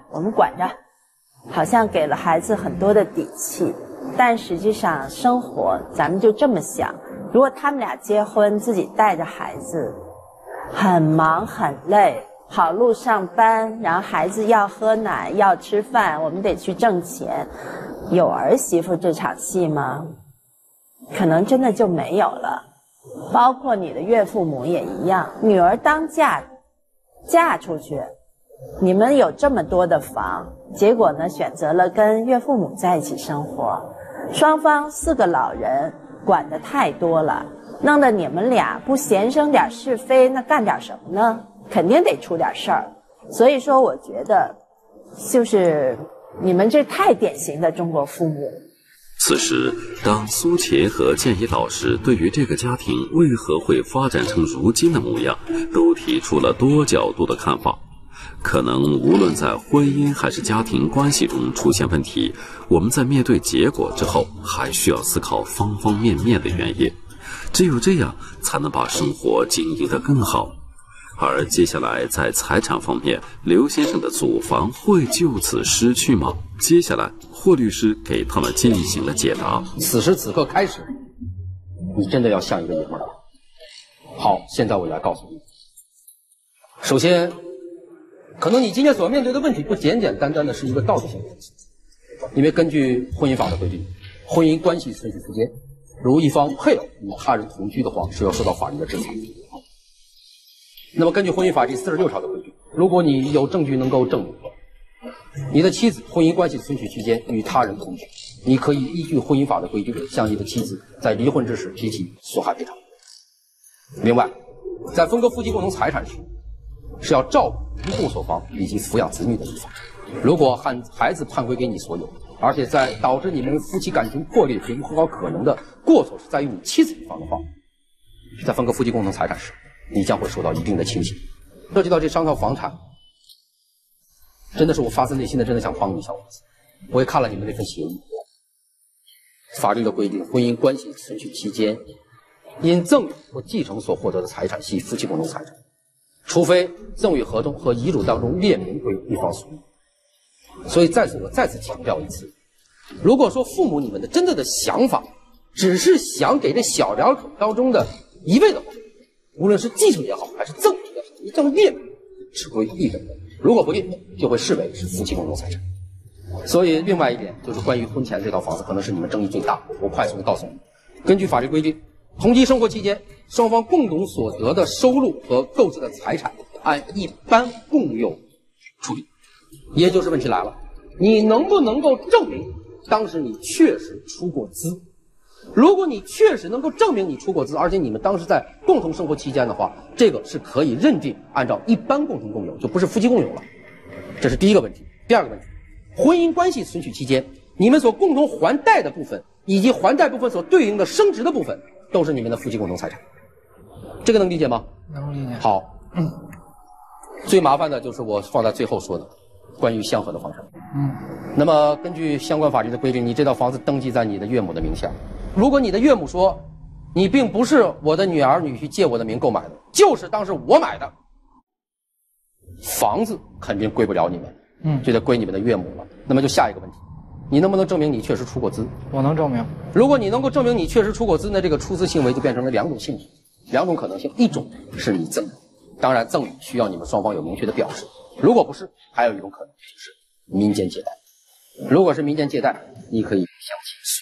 我们管着，好像给了孩子很多的底气，但实际上生活咱们就这么想，如果他们俩结婚，自己带着孩子，很忙很累，跑路上班，然后孩子要喝奶要吃饭，我们得去挣钱，有儿媳妇这场戏吗？可能真的就没有了。包括你的岳父母也一样，女儿当嫁嫁出去，你们有这么多的房，结果呢选择了跟岳父母在一起生活，双方四个老人管得太多了，弄得你们俩不闲生点是非，那干点什么呢？肯定得出点事儿。所以说我觉得就是你们这太典型的中国父母。 此时，当苏茄和建议老师对于这个家庭为何会发展成如今的模样，都提出了多角度的看法。可能无论在婚姻还是家庭关系中出现问题，我们在面对结果之后，还需要思考方方面面的原因。只有这样，才能把生活经营得更好。而接下来在财产方面，刘先生的祖房会就此失去吗？接下来霍律师给他们进行了解答。 此时此刻开始，你真的要像一个爷们儿了。好，现在我来告诉你。首先，可能你今天所面对的问题不简简单单的是一个道德性的问题，因为根据婚姻法的规定，婚姻关系存续期间，如一方配偶与他人同居的话，是要受到法律的制裁。那么根据婚姻法第四十六条的规定，如果你有证据能够证明你的妻子婚姻关系存续期间与他人同居，你可以依据婚姻法的规定向你的妻子在离婚之时提起损害赔偿。另外，在分割夫妻共同财产时，是要照顾一共所房以及抚养子女的一方。如果孩孩子判归给你所有，而且在导致你们夫妻感情破裂绝无和好可能的过错是在于你妻子一方的话，在分割夫妻共同财产时，你将会受到一定的倾斜。涉及到这商套房产，真的是我发自内心的真的想帮你一下。我也看了你们那份协议，法律的规定，婚姻关系存续期间，因赠与或继承所获得的财产系夫妻共同财产，除非赠与合同和遗嘱当中列明归一方所有。所以在此我再次强调一次，如果说父母你们的真正的想法只是想给这小两口当中的一位的话，无论是继承也好还是赠与也好，一定列明只归一人，如果不列就会视为是夫妻共同财产。所以另外一点就是关于婚前这套房子可能是你们争议最大，我快速的告诉你，根据法律规定，同居生活期间双方共同所得的收入和购置的财产按一般共有处理。也就是问题来了，你能不能够证明当时你确实出过资？如果你确实能够证明你出过资，而且你们当时在共同生活期间的话，这个是可以认定按照一般共同共有，就不是夫妻共有了。这是第一个问题。第二个问题，婚姻关系存续期间，你们所共同还贷的部分以及还贷部分所对应的升值的部分，都是你们的夫妻共同财产。这个能理解吗？ 能理解。 好，嗯，最麻烦的就是我放在最后说的关于相合的房产。 嗯， 那么根据相关法律的规定，你这套房子登记在你的岳母的名下。如果你的岳母说你并不是我的女儿女婿借我的名购买的，就是当时我买的，房子肯定归不了你们， 嗯， 就得归你们的岳母了。那么就下一个问题，你能不能证明你确实出过资？ 我能证明。 如果你能够证明你确实出过资，那这个出资行为就变成了两种性质，两种可能性，一种是你赠与，当然赠与需要你们双方有明确的表示，如果不是，还有一种可能就是民间借贷。如果是民间借贷，你可以向起诉。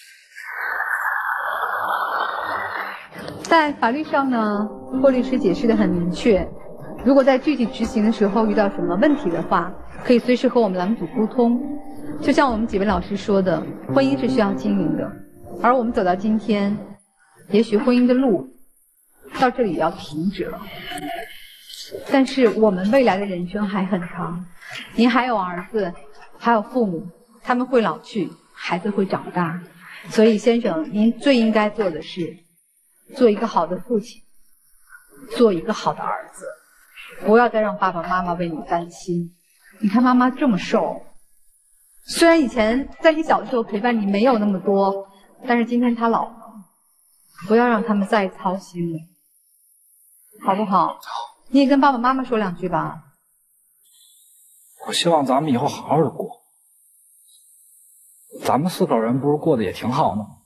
在法律上呢，霍律师解释得很明确，如果在具体执行的时候遇到什么问题的话，可以随时和我们栏目组沟通。就像我们几位老师说的，婚姻是需要经营的，而我们走到今天，也许婚姻的路到这里也要停止了，但是我们未来的人生还很长，您还有儿子，还有父母，他们会老去，孩子会长大，所以先生，您最应该做的是做一个好的父亲，做一个好的儿子，不要再让爸爸妈妈为你担心。你看妈妈这么瘦，虽然以前在你小的时候陪伴你没有那么多，但是今天她老了，不要让他们再操心了，好不好？你也跟爸爸妈妈说两句吧。 我希望咱们以后好好的过。咱们四口人不是过得也挺好吗？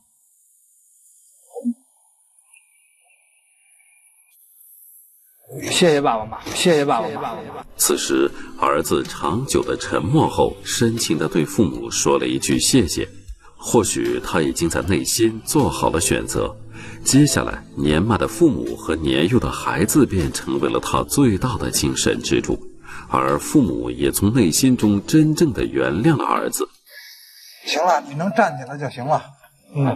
谢谢爸爸妈妈，谢谢爸爸妈妈。 此时，儿子长久的沉默后，深情地对父母说了一句谢谢。或许他已经在内心做好了选择，接下来年迈的父母和年幼的孩子便成为了他最大的精神支柱，而父母也从内心中真正的原谅了儿子。 行了，你能站起来就行了。 嗯。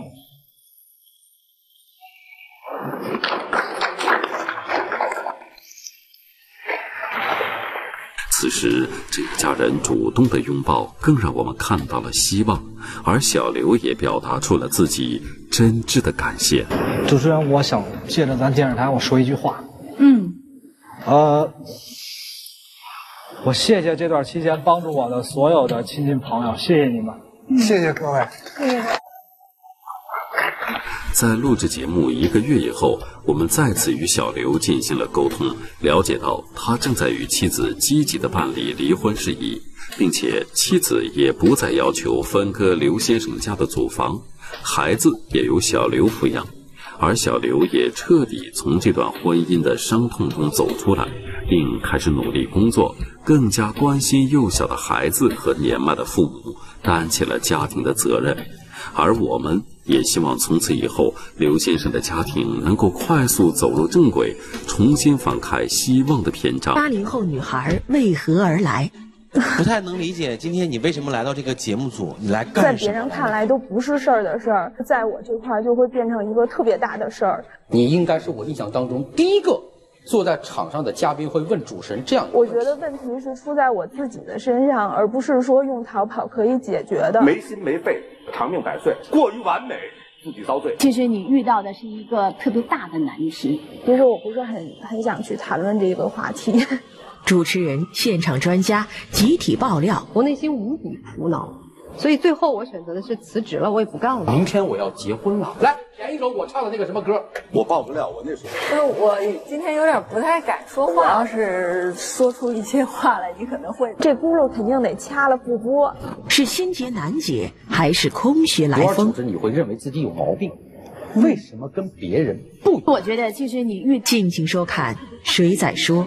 此时，这一家人主动的拥抱，更让我们看到了希望，而小刘也表达出了自己真挚的感谢。 主持人，我想借着咱电视台，我说一句话。 嗯。 呃，我谢谢这段期间帮助我的所有的亲戚朋友，谢谢你们， 嗯、谢谢各位。 谢谢。 在录制节目一个月以后，我们再次与小刘进行了沟通，了解到他正在与妻子积极地办理离婚事宜，并且妻子也不再要求分割刘先生家的祖房，孩子也由小刘抚养，而小刘也彻底从这段婚姻的伤痛中走出来，并开始努力工作，更加关心幼小的孩子和年迈的父母，担起了家庭的责任。而我们也希望从此以后，刘先生的家庭能够快速走入正轨，重新翻开希望的篇章。 八零后女孩为何而来？ 不太能理解今天你为什么来到这个节目组，你来干什么？ 在别人看来都不是事儿的事儿，在我这块就会变成一个特别大的事儿。 你应该是我印象当中第一个坐在场上的嘉宾会问主持人这样的。 我觉得问题是出在我自己的身上，而不是说用逃跑可以解决的。 没心没肺，长命百岁，过于完美，自己遭罪。 其实你遇到的是一个特别大的难题。 其实我不是很很想去谈论这个话题。 主持人、现场专家集体爆料， 我内心无比苦恼，所以最后我选择的是辞职了，我也不干了。 明天我要结婚了，来点一首我唱的那个什么歌。 我报不了，我那时候。 但是我今天有点不太敢说话，要是说出一些话来，你可能会这轱辘肯定得掐了不播。 是心结难解，还是空穴来风？ 久而久之，你会认为自己有毛病。为什么跟别人不？ 我觉得其实你遇敬请收看《谁在说》。